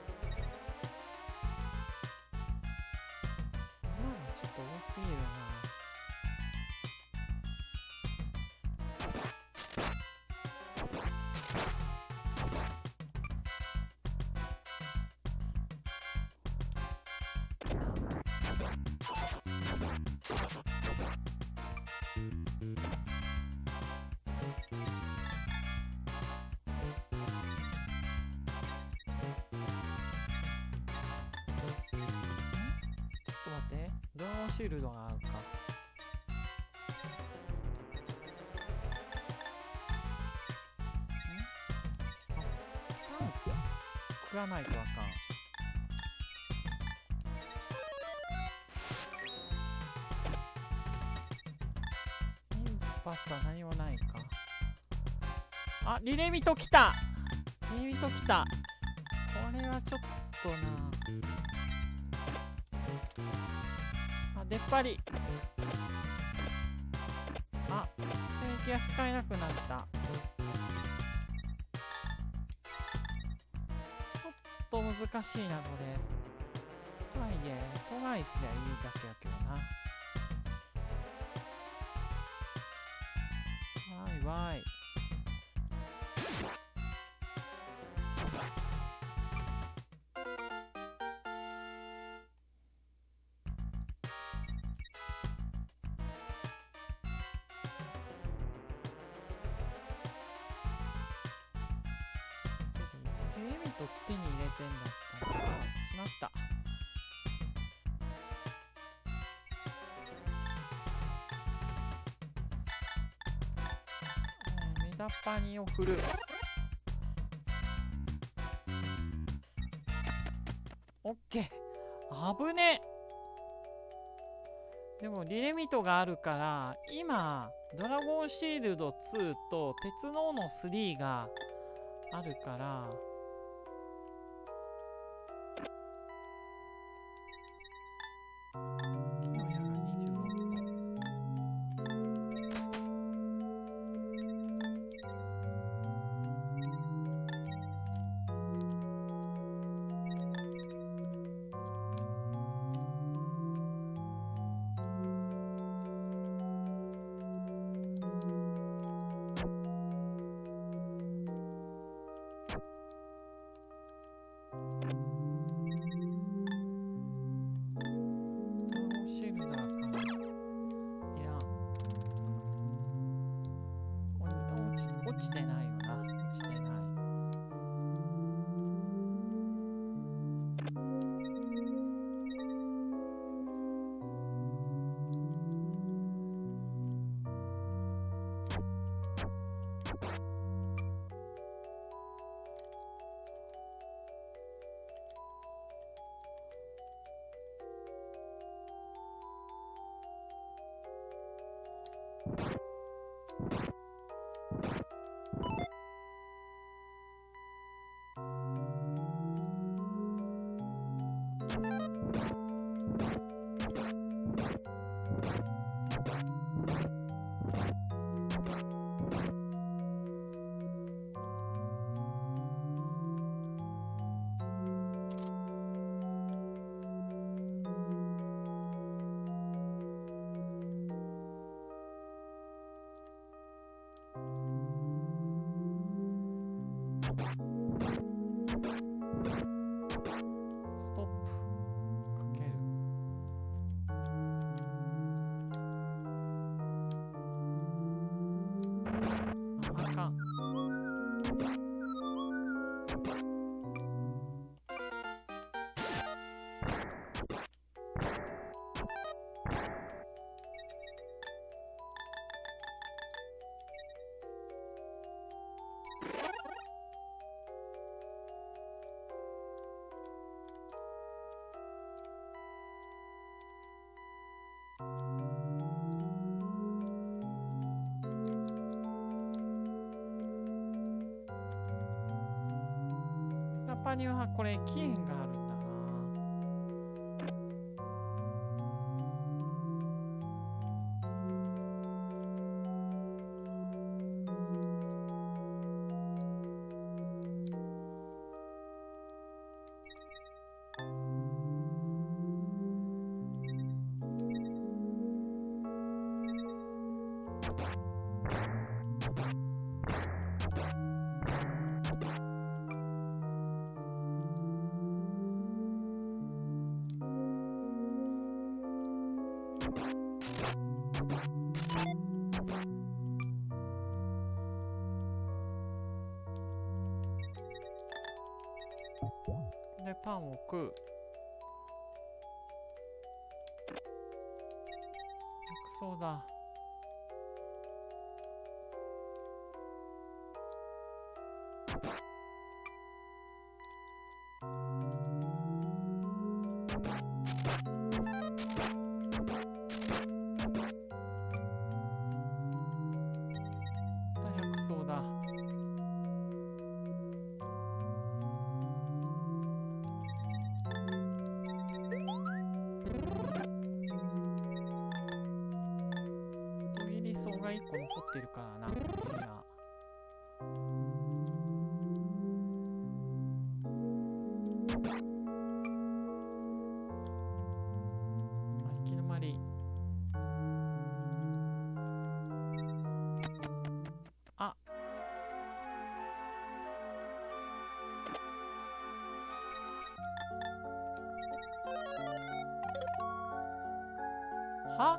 [SPEAKER 1] ちょっと多すぎるな。ドラゴンシールドがあるか。食わないとあかん。インパスは何もないか。あ、リレミト来た。リレミト来た。これはちょっとな。出っ張り。あ、聖域が使えなくなった。ちょっと難しいなこれ。とはいえトライすりゃいいだけやけどな。わいわい。手に入れてんだったらしまった。メダパニを振る。オッケー。危ね。でもリレミトがあるから今ドラゴンシールド2と鉄の斧3があるからかん。パニはこれ期限があるんだな。でパンを食う。薬草だ。が1個残ってるからな、こっちが。行き止まり。あ、は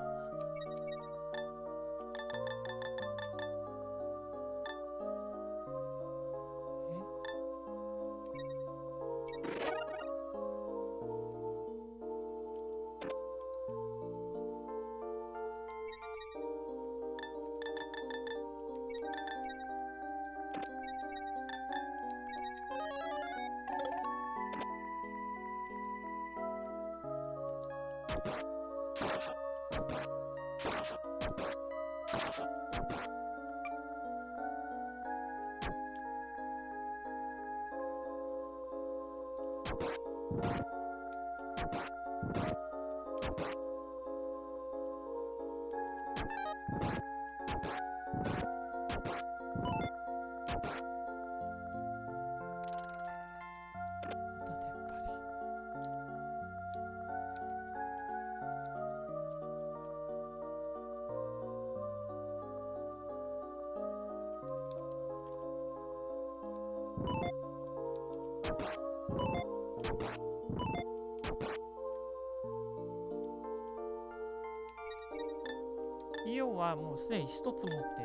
[SPEAKER 1] イオはもうすでに一つ持ってるよね。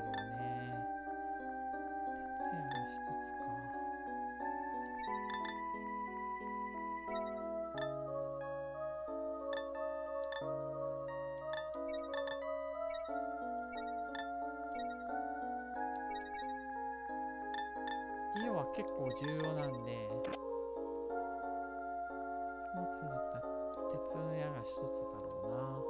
[SPEAKER 1] 鉄矢が一つか。イオは結構重要なんで、持つんだったら鉄矢が一つだろうな。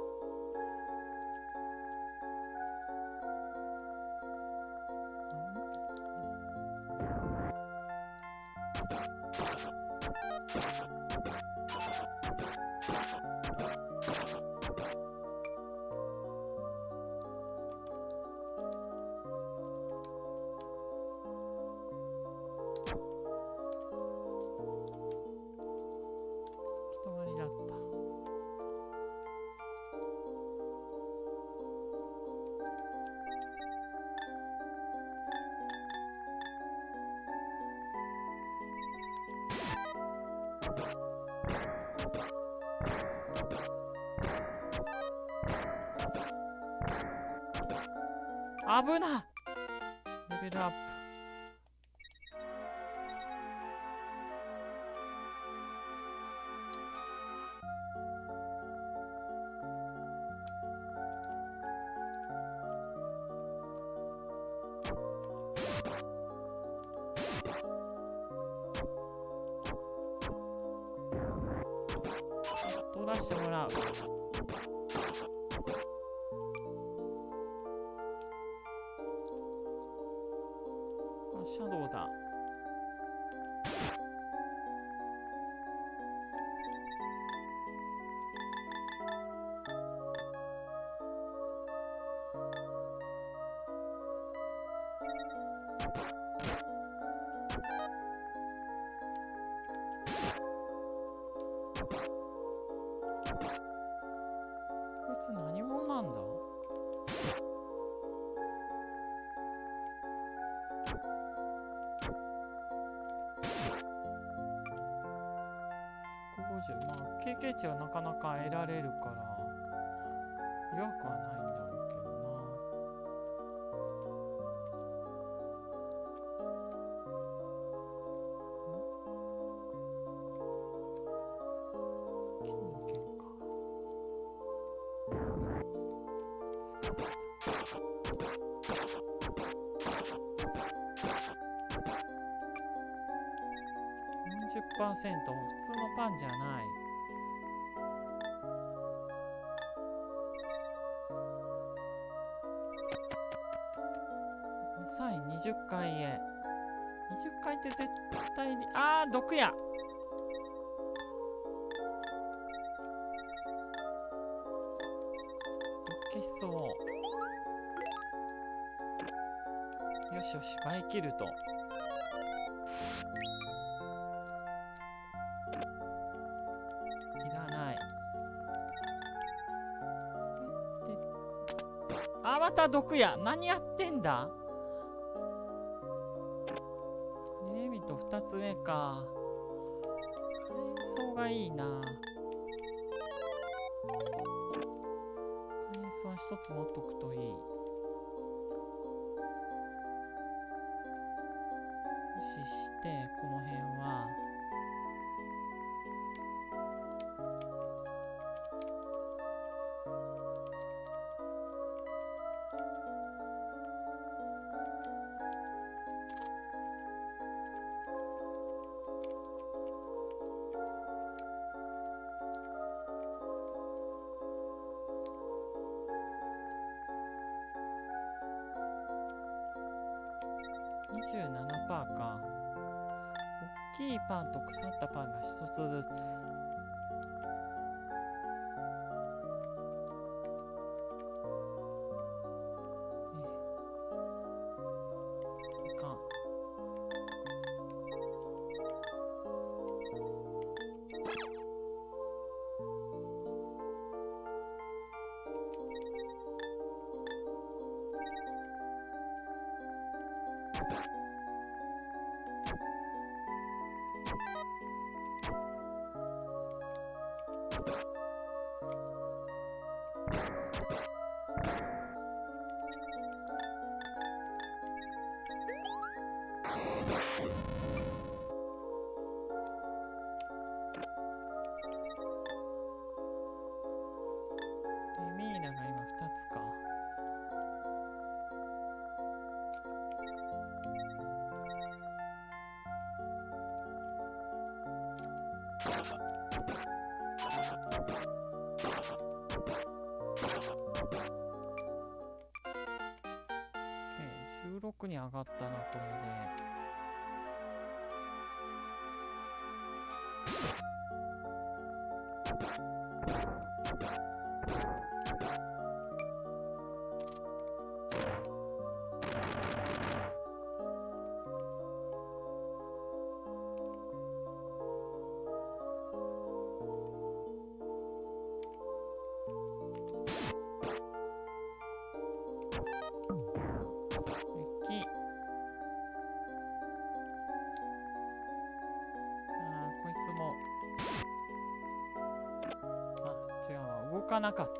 [SPEAKER 1] 危な！レベルアップ。 取らしてもらう。あ、シャドウだ。こいつ何者なんだ。150、まあ経験値はなかなか得られるから弱くはないんだろうけどな。金の剣か。40%、普通のパンじゃない。3位20回へ。20回って絶対に、あー、毒や。毒消そう。よしよし、前切ると。いらない。あ、また毒や。何やってんだ。レミと2つ目か。海藻がいいな。海藻は1つ持っとくといい。無視して、この辺は。27%か。大きいパンと腐ったパンが1つずつ。いかん。レミーナが今2つか。16に上がったな、これで。動かなかった。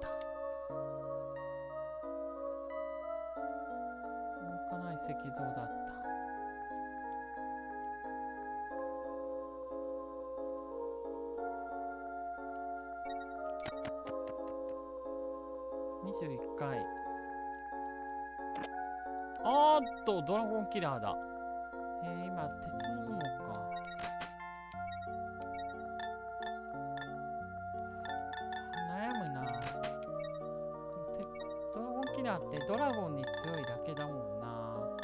[SPEAKER 1] 動かない石像だった。21回。ドラゴンキラーだ。 今鉄の斧か。悩むな。ドラゴンキラーってドラゴンに強いだけだもんな。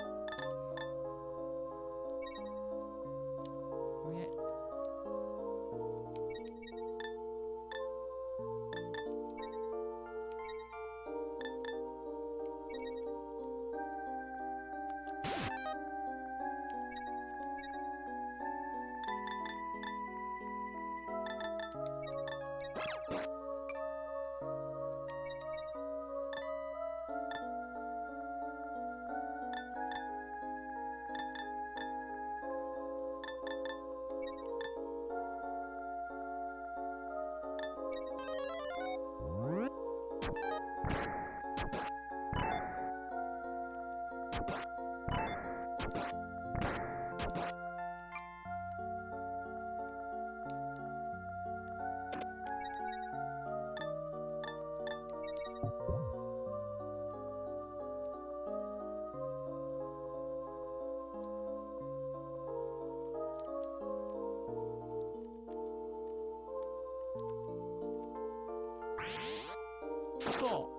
[SPEAKER 1] そう。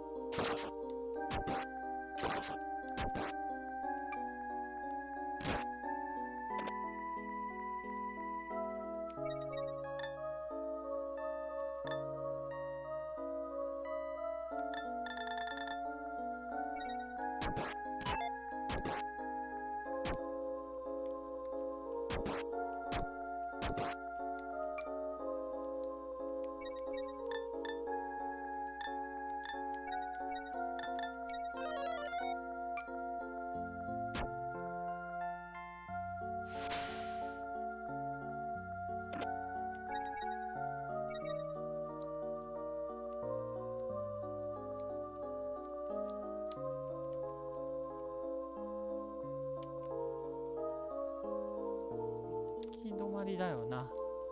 [SPEAKER 1] 行き止まりだよな。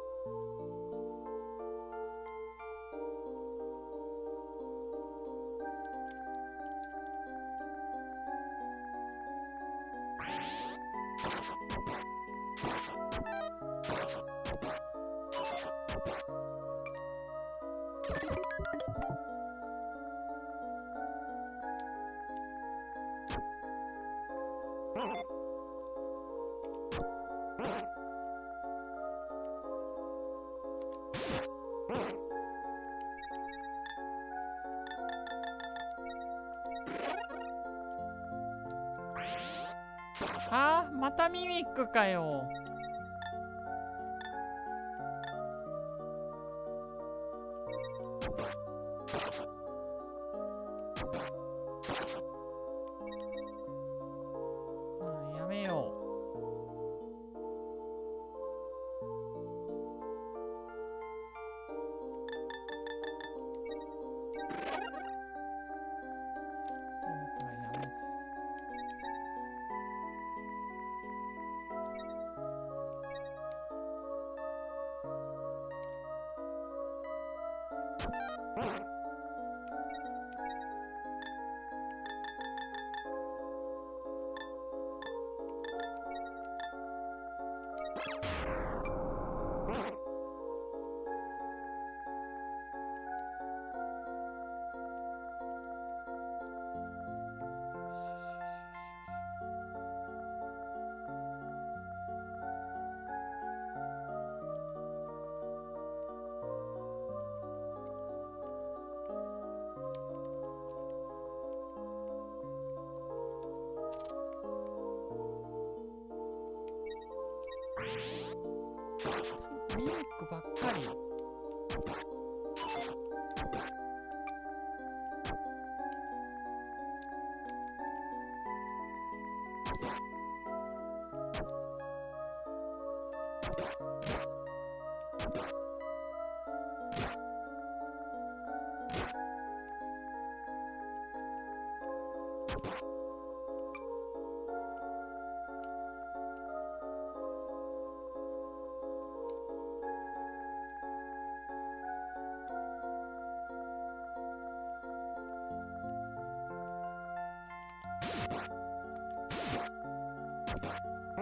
[SPEAKER 1] あー、またミミックかよ。やめよう。思ったらやめず。ミミックばっかり。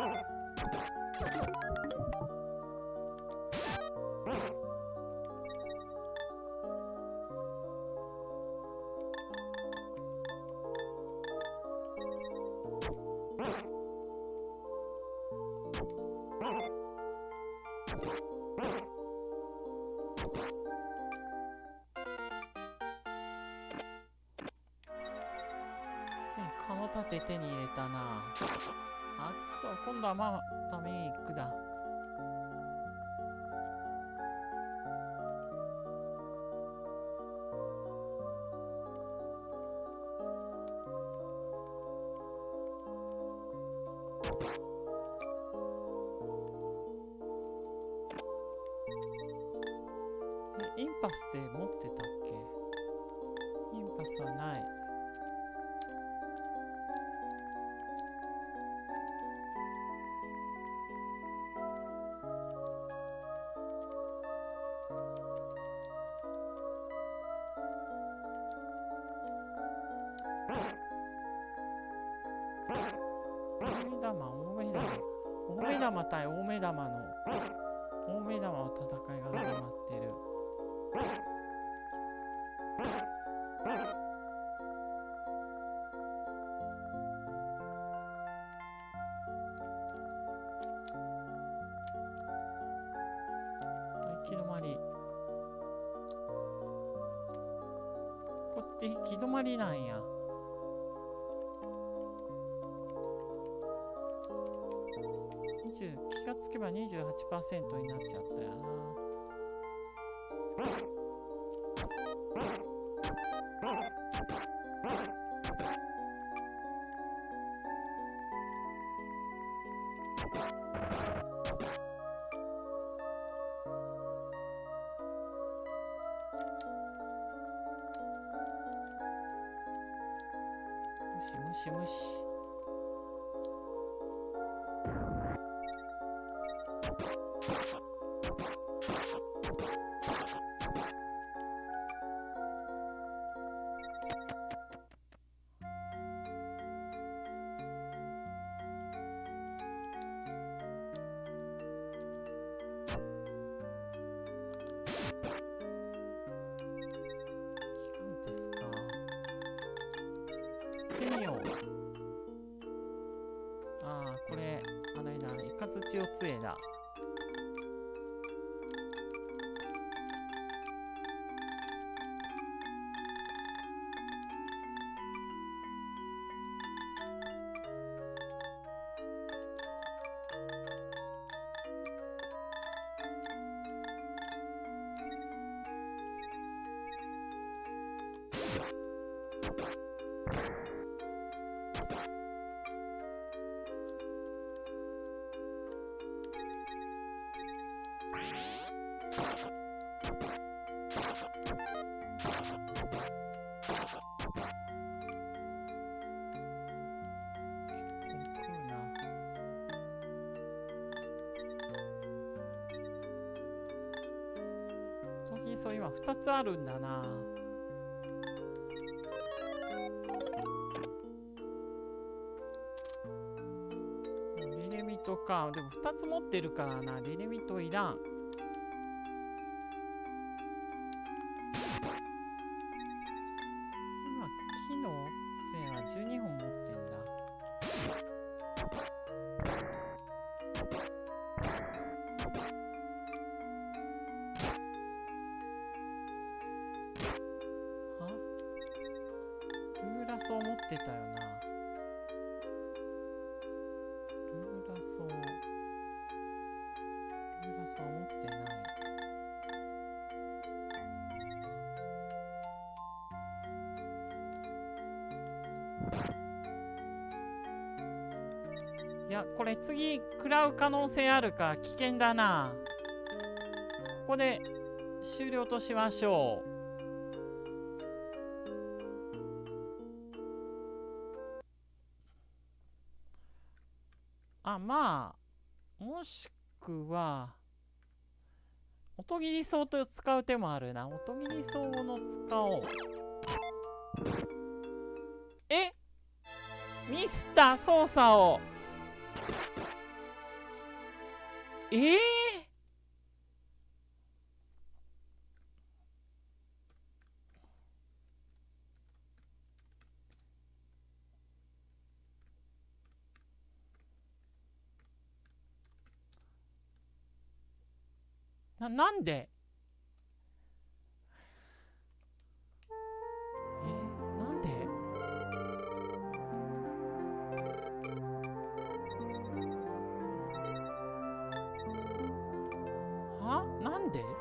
[SPEAKER 1] カノタテ手に入れたな。あ、くそ、今度はまたメイクだ。インパスって持ってたっけ？インパスはない。大目玉対大目玉の大目玉の戦いが始まってる。行き止まり。こっち行き止まりなんや。気がつけば 28% になっちゃったよな。むしむしむし。ああ、これ、あれだ、イカズチオ杖だ。そう、今2つあるんだな。リレミトか。でも2つ持ってるからな。リレミトいらん。今、木の杖は12本持ってんだ。そう持ってたよな。ルーラソー持ってない。いや、これ次食らう可能性あるか危険だな。ここで終了としましょう。あ、まあ、もしくは、音切り草と使う手もあるな。音切り草の使おう。ミスった操作を。 ええなんでなんでなんで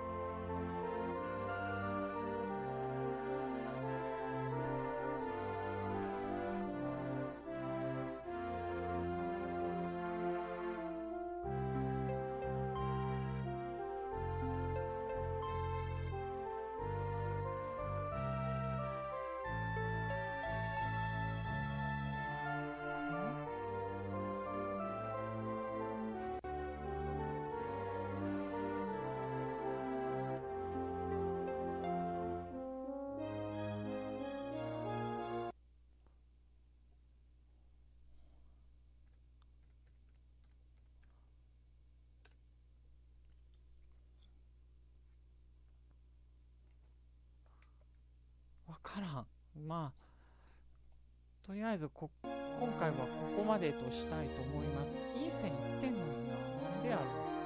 [SPEAKER 1] わからん。まあ、とりあえず今回はここまでとしたいと思います。いい線いってんのにな。なんでやろ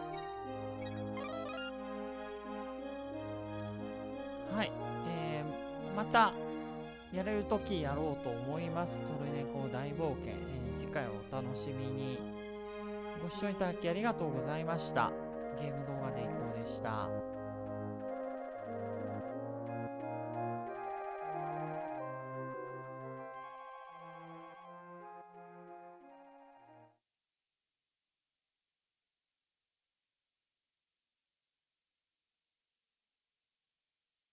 [SPEAKER 1] う。はい。また、やれるときやろうと思います。トルネコ大冒険。次回をお楽しみに。ご視聴いただきありがとうございました。ゲーム動画でいこうでした。